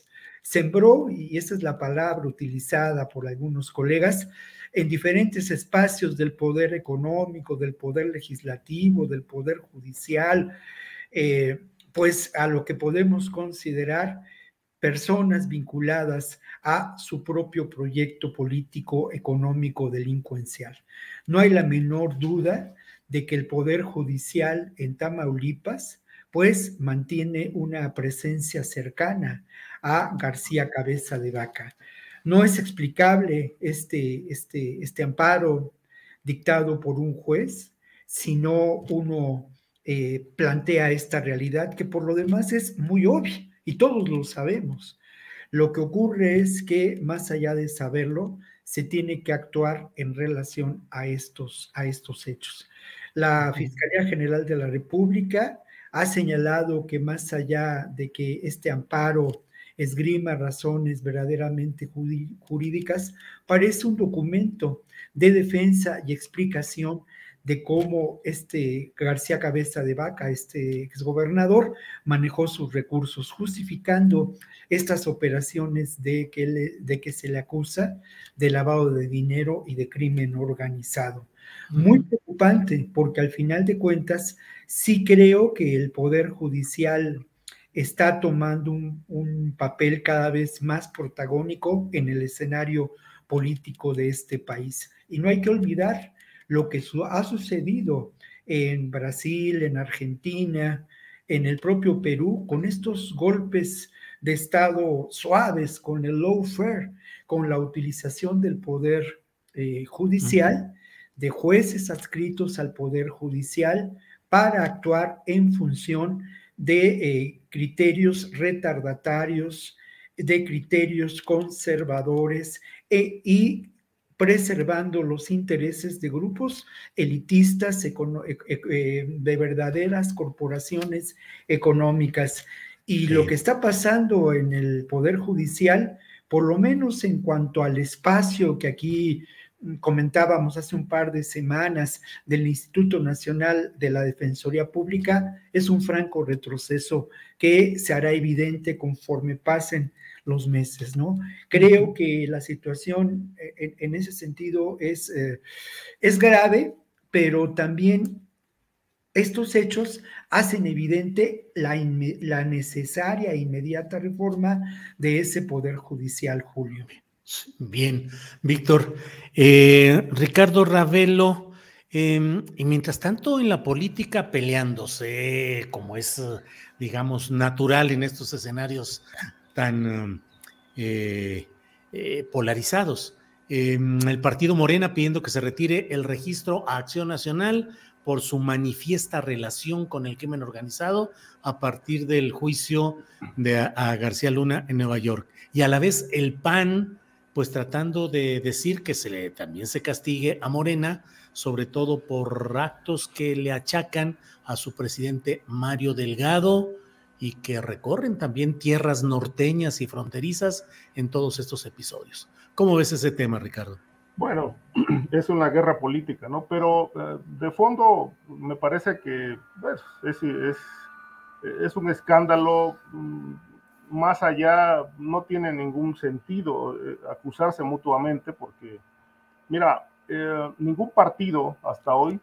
sembró, y esa es la palabra utilizada por algunos colegas, en diferentes espacios del poder económico, del poder legislativo, del poder judicial, eh, pues a lo que podemos considerar personas vinculadas a su propio proyecto político, económico, delincuencial. No hay la menor duda de que el Poder Judicial en Tamaulipas, pues, mantiene una presencia cercana a García Cabeza de Vaca. No es explicable este, este, este amparo dictado por un juez, sino uno eh, plantea esta realidad que por lo demás es muy obvia y todos lo sabemos. Lo que ocurre es que más allá de saberlo, se tiene que actuar en relación a estos, a estos hechos. La Fiscalía General de la República ha señalado que más allá de que este amparo esgrima razones verdaderamente jurídicas, parece un documento de defensa y explicación de cómo este García Cabeza de Vaca, este exgobernador, manejó sus recursos, justificando estas operaciones de que, le, de que se le acusa de lavado de dinero y de crimen organizado. Muy preocupante, porque al final de cuentas, sí creo que el Poder Judicial está tomando un, un papel cada vez más protagónico en el escenario político de este país. Y no hay que olvidar lo que su, ha sucedido en Brasil, en Argentina, en el propio Perú, con estos golpes de Estado suaves, con el lawfare, con la utilización del poder eh, judicial, de jueces adscritos al Poder Judicial para actuar en función de eh, criterios retardatarios, de criterios conservadores e, y preservando los intereses de grupos elitistas, de verdaderas corporaciones económicas. Y sí. Lo que está pasando en el Poder Judicial, por lo menos en cuanto al espacio que aquí comentábamos hace un par de semanas del Instituto Nacional de la Defensoría Pública, es un franco retroceso que se hará evidente conforme pasen los meses, ¿no? Creo que la situación en, en ese sentido es, eh, es grave, pero también estos hechos hacen evidente la, la necesaria e inmediata reforma de ese Poder Judicial, Julio. Bien, Víctor. Eh, Ricardo Ravelo, eh, y mientras tanto en la política peleándose, como es, digamos, natural en estos escenarios tan eh, eh, polarizados, eh, el partido Morena pidiendo que se retire el registro a Acción Nacional por su manifiesta relación con el crimen organizado a partir del juicio de a, a García Luna en Nueva York. Y a la vez el P A N pues tratando de decir que se le, también se castigue a Morena, sobre todo por actos que le achacan a su presidente Mario Delgado y que recorren también tierras norteñas y fronterizas en todos estos episodios. ¿Cómo ves ese tema, Ricardo? Bueno, es una guerra política, ¿no? Pero eh, de fondo me parece que pues, es, es, es un escándalo. Más allá no tiene ningún sentido eh, acusarse mutuamente porque, mira, eh, ningún partido hasta hoy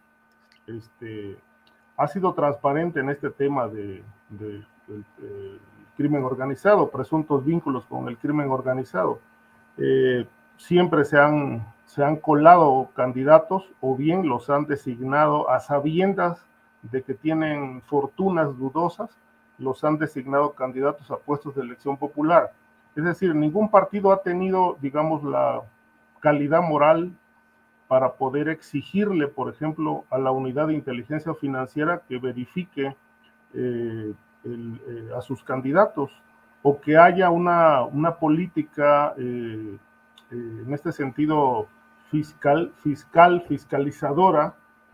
este, ha sido transparente en este tema de, de, de, de crimen organizado, presuntos vínculos con el crimen organizado. Eh, siempre se han, se han colado candidatos o bien los han designado a sabiendas de que tienen fortunas dudosas, los han designado candidatos a puestos de elección popular. Es decir, ningún partido ha tenido, digamos, la calidad moral para poder exigirle, por ejemplo, a la unidad de inteligencia financiera que verifique eh, el, eh, a sus candidatos o que haya una, una política, eh, eh, en este sentido, fiscal, fiscal, fiscalizadora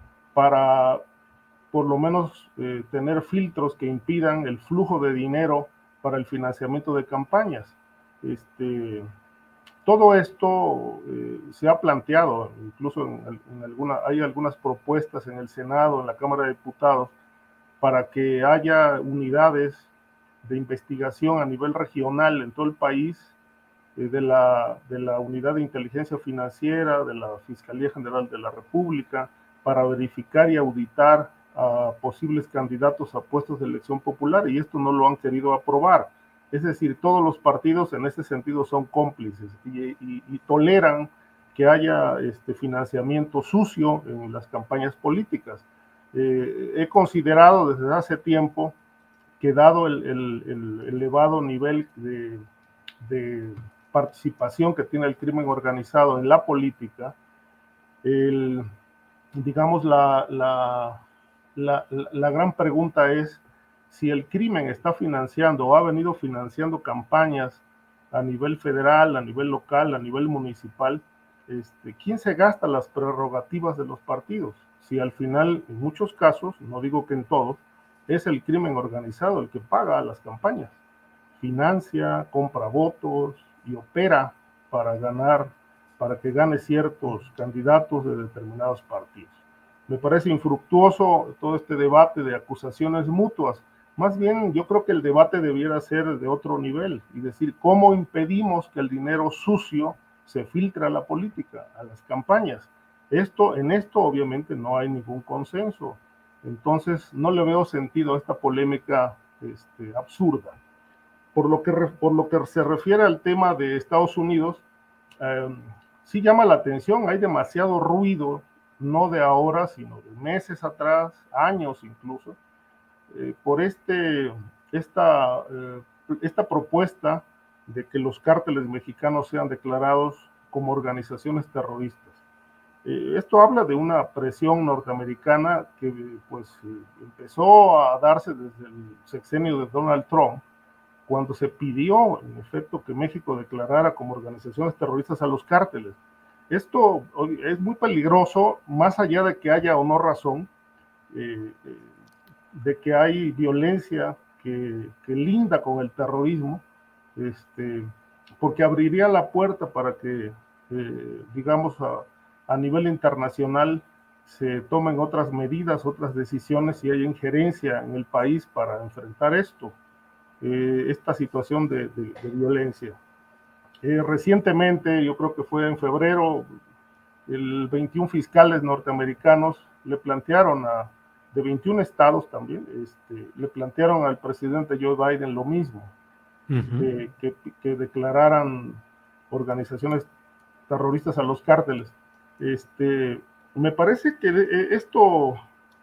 para por lo menos eh, tener filtros que impidan el flujo de dinero para el financiamiento de campañas. Este, todo esto eh, se ha planteado, incluso en, en alguna, hay algunas propuestas en el Senado, en la Cámara de Diputados, para que haya unidades de investigación a nivel regional en todo el país, eh, de, la, de la Unidad de Inteligencia Financiera, de la Fiscalía General de la República, para verificar y auditar a posibles candidatos a puestos de elección popular, y esto no lo han querido aprobar. Es decir, todos los partidos en ese sentido son cómplices y, y, y toleran que haya este financiamiento sucio en las campañas políticas. Eh, he considerado desde hace tiempo que dado el, el, el elevado nivel de, de participación que tiene el crimen organizado en la política, el, digamos, la, la, la, la gran pregunta es si el crimen está financiando o ha venido financiando campañas a nivel federal, a nivel local, a nivel municipal. Este, ¿quién se gasta las prerrogativas de los partidos? Si al final, en muchos casos, no digo que en todos, es el crimen organizado el que paga las campañas, financia, compra votos y opera para ganar, para que gane ciertos candidatos de determinados partidos. Me parece infructuoso todo este debate de acusaciones mutuas. Más bien, yo creo que el debate debiera ser de otro nivel y decir cómo impedimos que el dinero sucio se filtre a la política, a las campañas. Esto, en esto obviamente no hay ningún consenso. Entonces no le veo sentido a esta polémica este, absurda. Por lo, que, por lo que se refiere al tema de Estados Unidos, eh, sí llama la atención, hay demasiado ruido, no de ahora, sino de meses atrás, años incluso, eh, por este, esta, eh, esta propuesta de que los cárteles mexicanos sean declarados como organizaciones terroristas. Eh, esto habla de una presión norteamericana que pues, eh, empezó a darse desde el sexenio de Donald Trump, cuando se pidió, en efecto, que México declarara como organizaciones terroristas a los cárteles. Esto es muy peligroso, más allá de que haya o no razón, eh, de que hay violencia que, que linda con el terrorismo, este, porque abriría la puerta para que, eh, digamos, a, a nivel internacional se tomen otras medidas, otras decisiones y hay injerencia en el país para enfrentar esto, eh, esta situación de, de, de violencia. Eh, recientemente, yo creo que fue en febrero, el veintiún fiscales norteamericanos le plantearon a, de veintiún estados también, este, le plantearon al presidente Joe Biden lo mismo, uh-huh. eh, que, que declararan organizaciones terroristas a los cárteles. Este, me parece que esto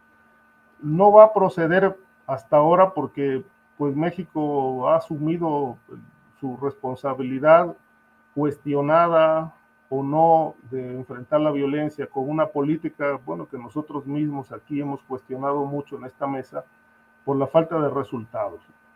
no va a proceder hasta ahora porque pues México ha asumido su responsabilidad cuestionada o no de enfrentar la violencia con una política, bueno, que nosotros mismos aquí hemos cuestionado mucho en esta mesa por la falta de resultados.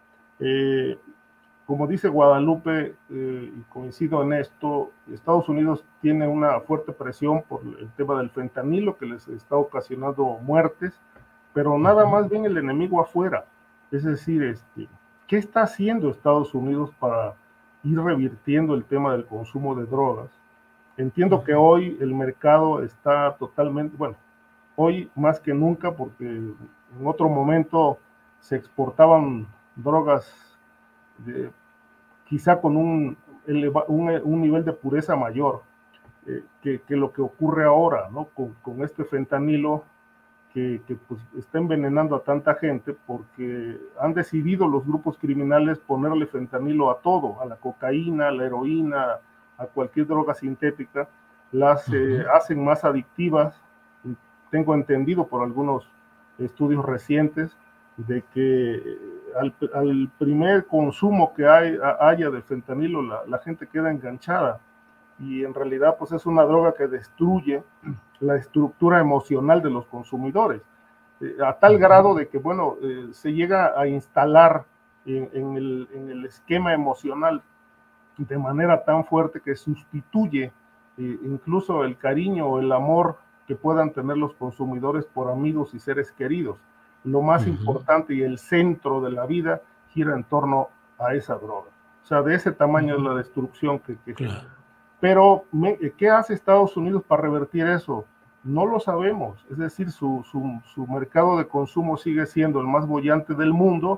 Eh, como dice Guadalupe, eh, y coincido en esto, Estados Unidos tiene una fuerte presión por el tema del fentanilo que les está ocasionando muertes, pero nada más bien el enemigo afuera. Es decir, este, ¿qué está haciendo Estados Unidos para ir revirtiendo el tema del consumo de drogas? Entiendo que hoy el mercado está totalmente, bueno, hoy más que nunca, porque en otro momento se exportaban drogas de, quizá con un, eleva, un, un nivel de pureza mayor eh, que, que lo que ocurre ahora, ¿no? Con, con este fentanilo que, que pues, está envenenando a tanta gente porque han decidido los grupos criminales ponerle fentanilo a todo, a la cocaína, a la heroína, a cualquier droga sintética, las eh, uh-huh. hacen más adictivas. Tengo entendido por algunos estudios recientes de que al, al primer consumo que hay, haya de fentanilo, la, la gente queda enganchada y en realidad pues es una droga que destruye la estructura emocional de los consumidores, eh, a tal grado de que, bueno, eh, se llega a instalar en, en, el, en el esquema emocional de manera tan fuerte que sustituye eh, incluso el cariño o el amor que puedan tener los consumidores por amigos y seres queridos. Lo más uh-huh. importante y el centro de la vida gira en torno a esa droga. O sea, de ese tamaño uh-huh. es la destrucción que... que claro. Pero, ¿qué hace Estados Unidos para revertir eso? No lo sabemos. Es decir, su, su, su mercado de consumo sigue siendo el más boyante del mundo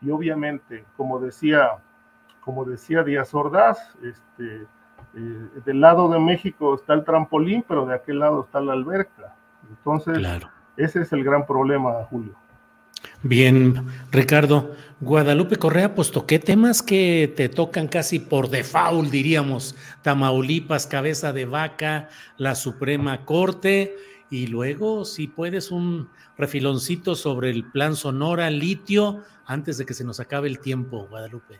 y obviamente, como decía, como decía Díaz Ordaz, este, eh, del lado de México está el trampolín, pero de aquel lado está la alberca. Entonces, claro, ese es el gran problema, Julio. Bien, Ricardo. Guadalupe Correa, pues toqué temas que te tocan casi por default, diríamos. Tamaulipas, cabeza de vaca, la Suprema Corte, y luego, si puedes, un refiloncito sobre el Plan Sonora, litio, antes de que se nos acabe el tiempo, Guadalupe.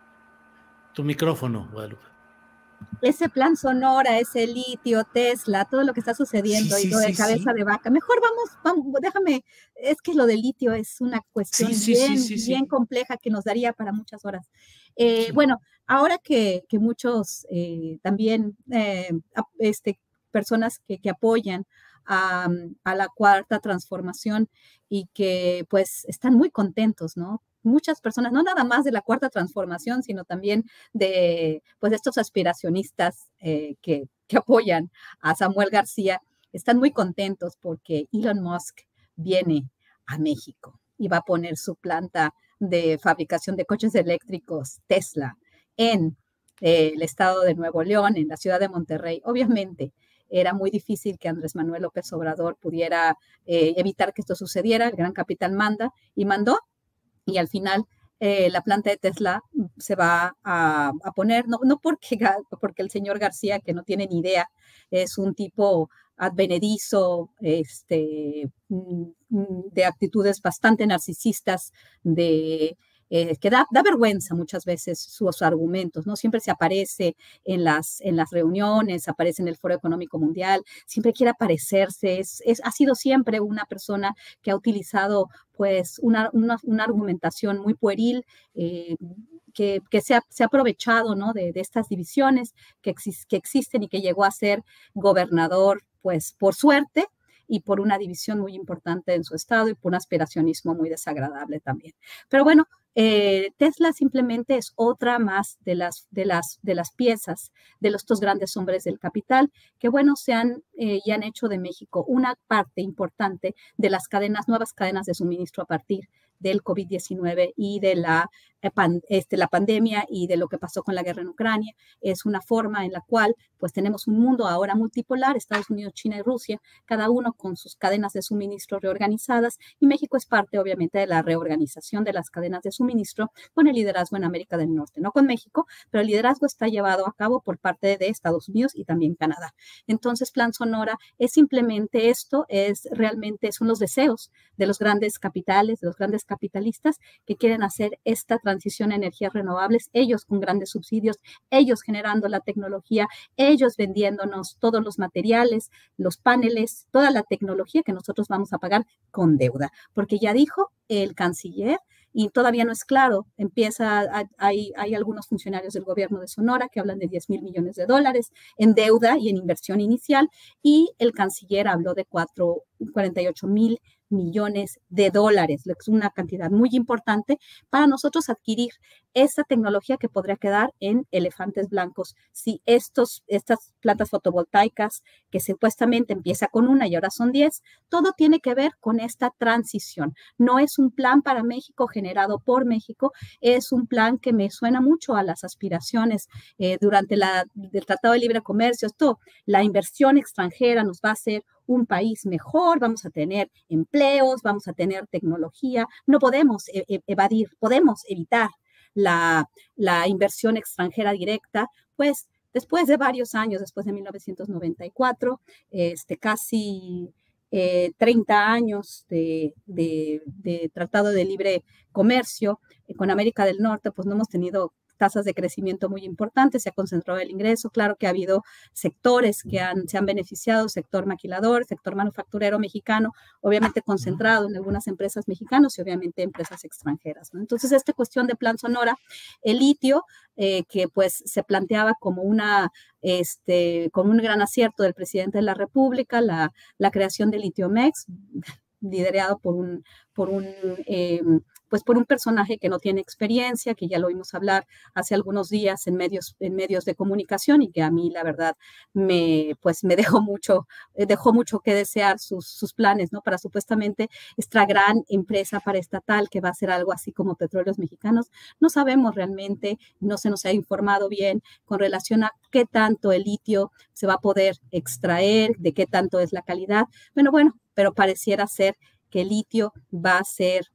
Tu micrófono, Guadalupe. Ese Plan Sonora, ese litio, Tesla, todo lo que está sucediendo, sí, sí, y lo de sí, cabeza sí. de vaca. Mejor vamos, vamos, déjame, es que lo del litio es una cuestión sí, sí, bien, sí, sí, bien sí. compleja que nos daría para muchas horas. Eh, sí. Bueno, ahora que, que muchos eh, también, eh, este, personas que, que apoyan a, a la cuarta transformación y que pues están muy contentos, ¿no? Muchas personas, no nada más de la cuarta transformación, sino también de pues, estos aspiracionistas eh, que, que apoyan a Samuel García, están muy contentos porque Elon Musk viene a México y va a poner su planta de fabricación de coches eléctricos Tesla en eh, el estado de Nuevo León, en la ciudad de Monterrey. Obviamente, era muy difícil que Andrés Manuel López Obrador pudiera eh, evitar que esto sucediera. El gran capital manda y mandó. Y al final eh, la planta de Tesla se va a, a poner, no, no porque, porque el señor García, que no tiene ni idea, es un tipo advenedizo, este, de actitudes bastante narcisistas, de... Eh, que da, da vergüenza muchas veces sus argumentos, ¿no? Siempre se aparece en las, en las reuniones, aparece en el Foro Económico Mundial, siempre quiere aparecerse, es, es, ha sido siempre una persona que ha utilizado pues una, una, una argumentación muy pueril, eh, que, que se, ha, se ha aprovechado, ¿no? de, de estas divisiones que, exis, que existen y que llegó a ser gobernador pues por suerte, y por una división muy importante en su estado y por un aspiracionismo muy desagradable también. Pero bueno, eh, Tesla simplemente es otra más de las, de las, de las piezas de los dos grandes hombres del capital que, bueno, se han eh, y han hecho de México una parte importante de las cadenas, nuevas cadenas de suministro a partir del COVID diecinueve y de la, eh, pan, este, la pandemia y de lo que pasó con la guerra en Ucrania. Es una forma en la cual pues tenemos un mundo ahora multipolar, Estados Unidos, China y Rusia, cada uno con sus cadenas de suministro reorganizadas, y México es parte obviamente de la reorganización de las cadenas de suministro con el liderazgo en América del Norte, no con México, pero el liderazgo está llevado a cabo por parte de Estados Unidos y también Canadá. Entonces, Plan Sonora es simplemente esto, es realmente son los deseos de los grandes capitales, de los grandes capitalistas que quieren hacer esta transición a energías renovables, ellos con grandes subsidios, ellos generando la tecnología, ellos vendiéndonos todos los materiales, los paneles, toda la tecnología que nosotros vamos a pagar con deuda, porque ya dijo el canciller, y todavía no es claro, empieza, hay, hay algunos funcionarios del gobierno de Sonora que hablan de diez mil millones de dólares en deuda y en inversión inicial, y el canciller habló de cuarenta y ocho mil millones de dólares, lo que es una cantidad muy importante para nosotros adquirir esta tecnología que podría quedar en elefantes blancos si estos, estas plantas fotovoltaicas, que supuestamente empieza con una y ahora son diez, todo tiene que ver con esta transición. No es un plan para México generado por México, es un plan que me suena mucho a las aspiraciones eh, durante la, el Tratado de Libre Comercio. Esto, la inversión extranjera nos va a hacer un país mejor, vamos a tener empleos, vamos a tener tecnología, no podemos e evadir, podemos evitar la, la inversión extranjera directa, pues después de varios años, después de mil novecientos noventa y cuatro, este, casi eh, treinta años de, de, de Tratado de Libre Comercio eh, con América del Norte, pues no hemos tenido tasas de crecimiento muy importantes, se ha concentrado el ingreso, claro que ha habido sectores que han, se han beneficiado, sector maquilador, sector manufacturero mexicano, obviamente concentrado en algunas empresas mexicanas y obviamente empresas extranjeras, ¿no? Entonces, esta cuestión de Plan Sonora, el litio, eh, que pues se planteaba como una, este, como un gran acierto del presidente de la República, la, la creación de Litiomex, liderado por un, por un eh, pues por un personaje que no tiene experiencia, que ya lo oímos hablar hace algunos días en medios, en medios de comunicación y que a mí la verdad me, pues me dejó mucho, dejó mucho que desear sus, sus planes, ¿no? Para supuestamente esta gran empresa paraestatal que va a hacer algo así como Petróleos Mexicanos. No sabemos realmente, no se nos ha informado bien con relación a qué tanto el litio se va a poder extraer, de qué tanto es la calidad. Bueno, bueno, pero pareciera ser que el litio va a ser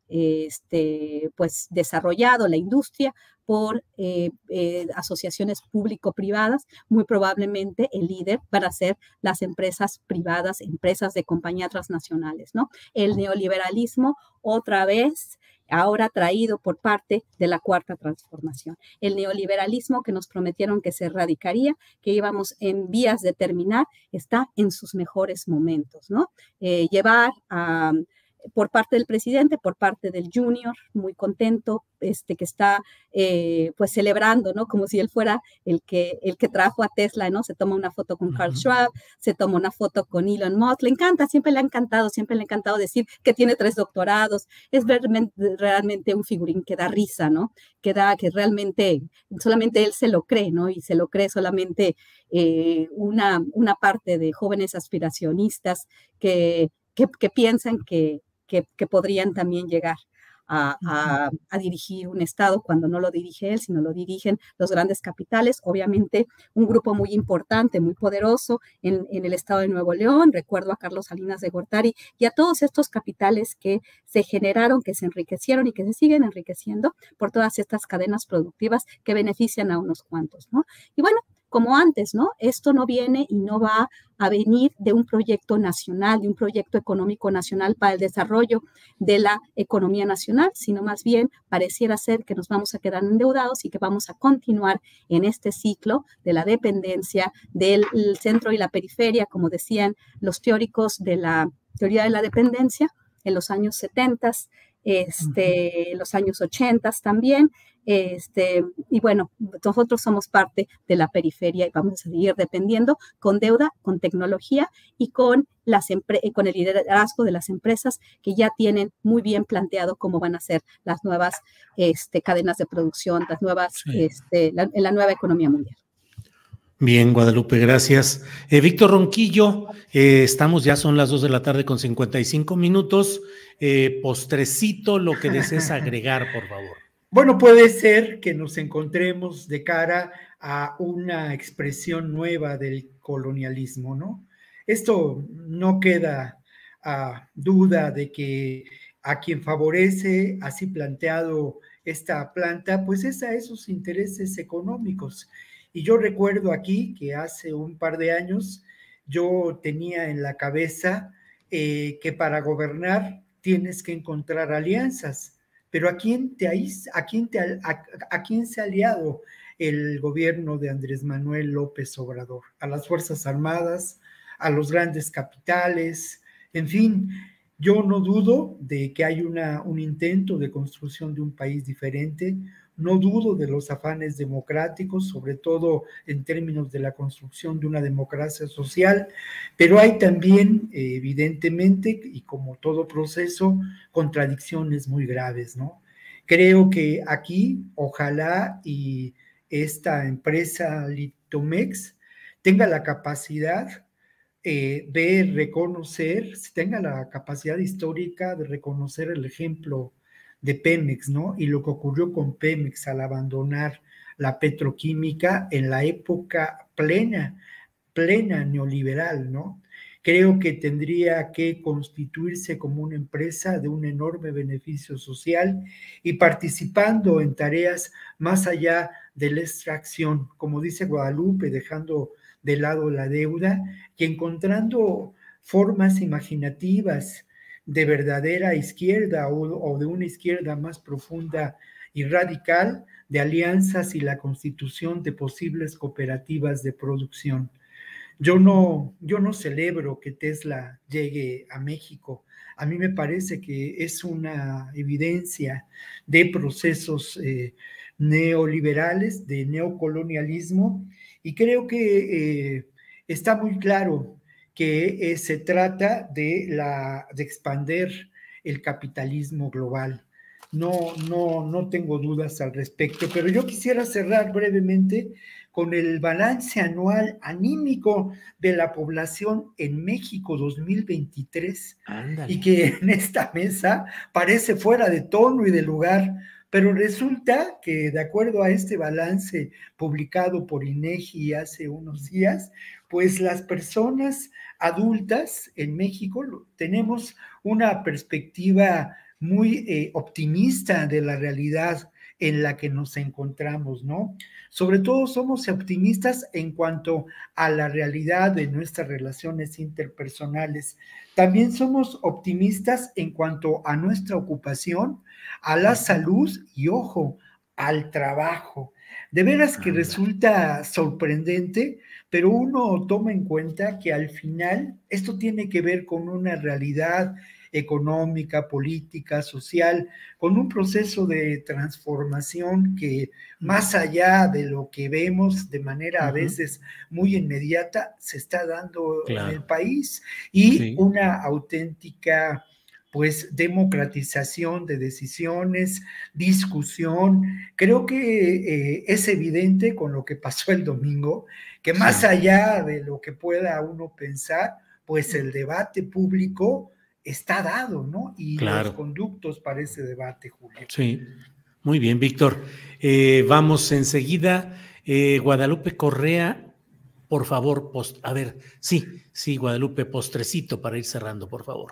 este, pues, desarrollado, la industria, por eh, eh, asociaciones público-privadas. Muy probablemente el líder van a ser las empresas privadas, empresas de compañías transnacionales, ¿no? El neoliberalismo, otra vez, ahora traído por parte de la Cuarta Transformación. El neoliberalismo que nos prometieron que se erradicaría, que íbamos en vías de terminar, está en sus mejores momentos, ¿no? Eh, llevar a... por parte del presidente, por parte del Junior, muy contento, este, que está eh, pues celebrando, ¿no? Como si él fuera el que, el que trajo a Tesla, ¿no? Se toma una foto con Carl Schwab, se toma una foto con Elon Musk, le encanta, siempre le ha encantado, siempre le ha encantado decir que tiene tres doctorados, es realmente, realmente un figurín que da risa, ¿no? Que da, que realmente, solamente él se lo cree, ¿no? Y se lo cree solamente eh, una, una parte de jóvenes aspiracionistas que, que, que piensan que Que, que podrían también llegar a, a, a dirigir un Estado cuando no lo dirige él, sino lo dirigen los grandes capitales. Obviamente, un grupo muy importante, muy poderoso en, en el Estado de Nuevo León. Recuerdo a Carlos Salinas de Gortari y a todos estos capitales que se generaron, que se enriquecieron y que se siguen enriqueciendo por todas estas cadenas productivas que benefician a unos cuantos, ¿no? Y bueno, como antes, ¿no? Esto no viene y no va a venir de un proyecto nacional, de un proyecto económico nacional para el desarrollo de la economía nacional, sino más bien pareciera ser que nos vamos a quedar endeudados y que vamos a continuar en este ciclo de la dependencia del centro y la periferia, como decían los teóricos de la teoría de la dependencia en los años setenta, este, uh-huh. los años ochenta también. Este, y bueno, nosotros somos parte de la periferia y vamos a seguir dependiendo con deuda, con tecnología y con, las con el liderazgo de las empresas que ya tienen muy bien planteado cómo van a ser las nuevas este, cadenas de producción, las nuevas, sí. este, la, la nueva economía mundial. Bien, Guadalupe, gracias. Eh, Víctor Ronquillo, eh, estamos, ya son las dos de la tarde con cincuenta y cinco minutos. Eh, postrecito, lo que desees agregar, por favor. Bueno, puede ser que nos encontremos de cara a una expresión nueva del colonialismo, ¿no? Esto no queda a duda de que a quien favorece, así planteado esta planta, pues es a esos intereses económicos. Y yo recuerdo aquí que hace un par de años yo tenía en la cabeza eh, que para gobernar tienes que encontrar alianzas. Pero ¿a quién, te, a, quién te, a, ¿a quién se ha aliado el gobierno de Andrés Manuel López Obrador? A las Fuerzas Armadas, a los grandes capitales, en fin, yo no dudo de que hay una, un intento de construcción de un país diferente, no dudo de los afanes democráticos, sobre todo en términos de la construcción de una democracia social, pero hay también, eh, evidentemente, y como todo proceso, contradicciones muy graves, ¿no? Creo que aquí, ojalá y esta empresa Litomex tenga la capacidad eh, de reconocer, tenga la capacidad histórica de reconocer el ejemplo de Pemex, ¿no? Y lo que ocurrió con Pemex al abandonar la petroquímica en la época plena, plena neoliberal, ¿no? Creo que tendría que constituirse como una empresa de un enorme beneficio social y participando en tareas más allá de la extracción, como dice Guadalupe, dejando de lado la deuda y encontrando formas imaginativas de verdadera izquierda o, o de una izquierda más profunda y radical, de alianzas y la constitución de posibles cooperativas de producción. Yo no, yo no celebro que Tesla llegue a México. A mí me parece que es una evidencia de procesos eh, neoliberales, de neocolonialismo, y creo que eh, está muy claro que eh, se trata de, la, de expandir el capitalismo global. no, no, no tengo dudas al respecto, pero yo quisiera cerrar brevemente con el balance anual anímico de la población en México dos mil veintitrés. Ándale. Y que en esta mesa parece fuera de tono y de lugar, pero resulta que de acuerdo a este balance publicado por INEGI hace unos días, pues las personas adultas en México tenemos una perspectiva muy eh, optimista de la realidad en la que nos encontramos, ¿no? Sobre todo somos optimistas en cuanto a la realidad de nuestras relaciones interpersonales. También somos optimistas en cuanto a nuestra ocupación, a la salud y, ojo, al trabajo. De veras que resulta sorprendente, pero uno toma en cuenta que al final esto tiene que ver con una realidad económica, política, social, con un proceso de transformación que más allá de lo que vemos de manera uh-huh. a veces muy inmediata, se está dando claro. en el país y sí. una auténtica pues democratización de decisiones, discusión. Creo que eh, es evidente con lo que pasó el domingo, que más sí. allá de lo que pueda uno pensar, pues el debate público está dado, ¿no? Y claro. los conductos para ese debate, Julio. Sí, muy bien, Víctor. Eh, vamos enseguida. Eh, Guadalupe Correa, por favor, post a ver, sí, sí, Guadalupe, postrecito para ir cerrando, por favor.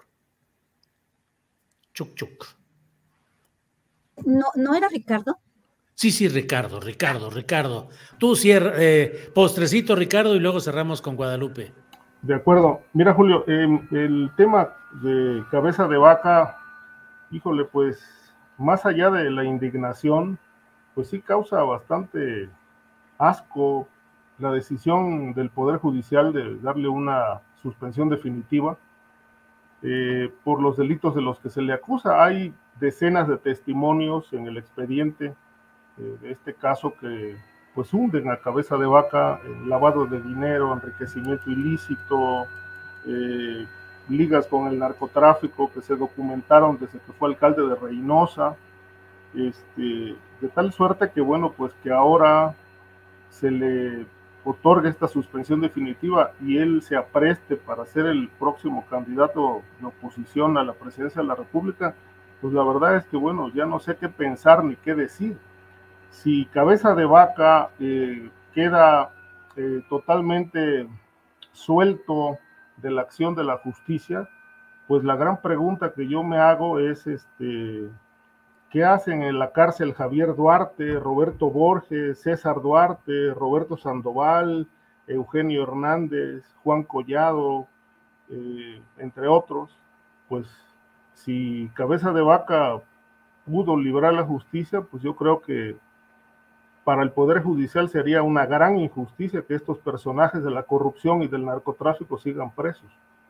Chuc, chuc. ¿No, ¿No era Ricardo? Sí, sí, Ricardo, Ricardo, Ricardo. Tú cierra, eh, postrecito, Ricardo, y luego cerramos con Guadalupe. De acuerdo. Mira, Julio, eh, el tema de cabeza de vaca, híjole, pues más allá de la indignación, pues sí causa bastante asco la decisión del Poder Judicial de darle una suspensión definitiva eh, por los delitos de los que se le acusa. Hay decenas de testimonios en el expediente eh, de este caso que pues hunden a cabeza de vaca, eh, lavado de dinero, enriquecimiento ilícito, eh, ligas con el narcotráfico que se documentaron desde que fue alcalde de Reynosa, este, de tal suerte que bueno, pues que ahora se le otorga esta suspensión definitiva y él se apreste para ser el próximo candidato de oposición a la presidencia de la República, pues la verdad es que bueno, ya no sé qué pensar ni qué decir. Si cabeza de vaca eh, queda eh, totalmente suelto de la acción de la justicia, pues la gran pregunta que yo me hago es, este, ¿qué hacen en la cárcel Javier Duarte, Roberto Borges, César Duarte, Roberto Sandoval, Eugenio Hernández, Juan Collado, eh, entre otros? Pues si cabeza de vaca pudo librar la justicia, pues yo creo que para el Poder Judicial sería una gran injusticia que estos personajes de la corrupción y del narcotráfico sigan presos.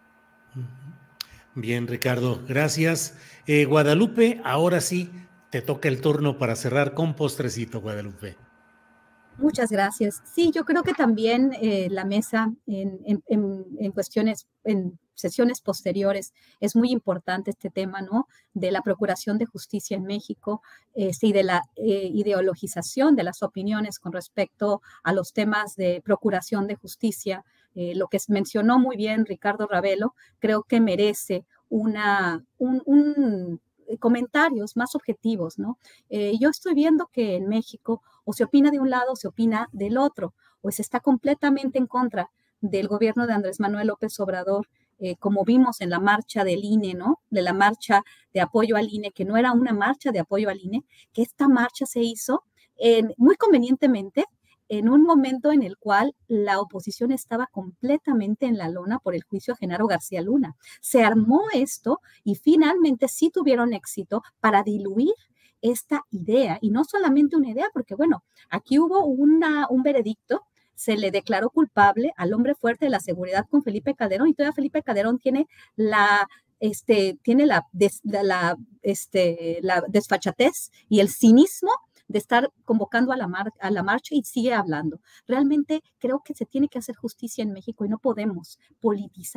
Bien, Ricardo, gracias. Eh, Guadalupe, ahora sí te toca el turno para cerrar con postrecito, Guadalupe. Muchas gracias. Sí, yo creo que también eh, la mesa en, en, en, en cuestiones, en sesiones posteriores, es muy importante este tema, ¿no? De la procuración de justicia en México eh, y de la eh, ideologización de las opiniones con respecto a los temas de procuración de justicia. Eh, lo que mencionó muy bien Ricardo Ravelo, creo que merece una, un, un comentarios más objetivos, ¿no? Eh, yo estoy viendo que en México o se opina de un lado o se opina del otro, o se está completamente en contra del gobierno de Andrés Manuel López Obrador, eh, como vimos en la marcha del I N E, ¿no? De la marcha de apoyo al I N E, que no era una marcha de apoyo al I N E, que esta marcha se hizo en, muy convenientemente en un momento en el cual la oposición estaba completamente en la lona por el juicio a Genaro García Luna. Se armó esto y finalmente sí tuvieron éxito para diluir esta idea, y no solamente una idea, porque bueno, aquí hubo una, un veredicto, se le declaró culpable al hombre fuerte de la seguridad con Felipe Calderón, y todavía Felipe Calderón tiene la, este, tiene la, des, la, este, la desfachatez y el cinismo de estar convocando a la, mar, a la marcha y sigue hablando. Realmente creo que se tiene que hacer justicia en México y no podemos politizar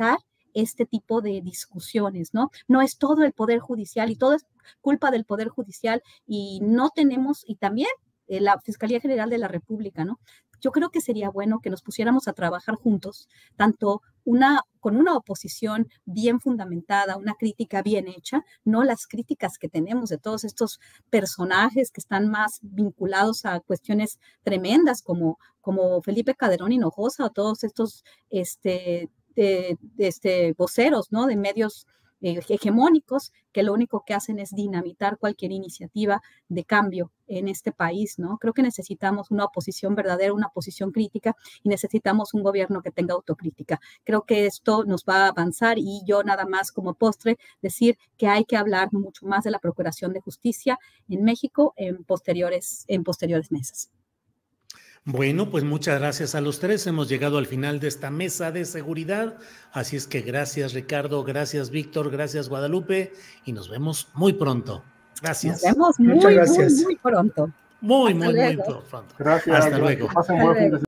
este tipo de discusiones, ¿no? No es todo el Poder Judicial y todo es culpa del Poder Judicial y no tenemos, y también eh, la Fiscalía General de la República, ¿no? Yo creo que sería bueno que nos pusiéramos a trabajar juntos, tanto una, con una oposición bien fundamentada, una crítica bien hecha, no las críticas que tenemos de todos estos personajes que están más vinculados a cuestiones tremendas como, como Felipe Calderón Hinojosa o todos estos este, de, de este, voceros, ¿no? De medios eh, hegemónicos que lo único que hacen es dinamitar cualquier iniciativa de cambio en este país, ¿no? Creo que necesitamos una oposición verdadera, una oposición crítica y necesitamos un gobierno que tenga autocrítica. Creo que esto nos va a avanzar y yo nada más como postre decir que hay que hablar mucho más de la Procuración de Justicia en México en posteriores, en posteriores mesas. Bueno, pues muchas gracias a los tres. Hemos llegado al final de esta mesa de seguridad. Así es que gracias, Ricardo, gracias, Víctor, gracias, Guadalupe, y nos vemos muy pronto. Gracias. Nos vemos muy, muchas gracias. muy, muy pronto. Muy, Hasta muy, luego. muy pronto. Gracias. Hasta luego. Pasen buen fin de semana.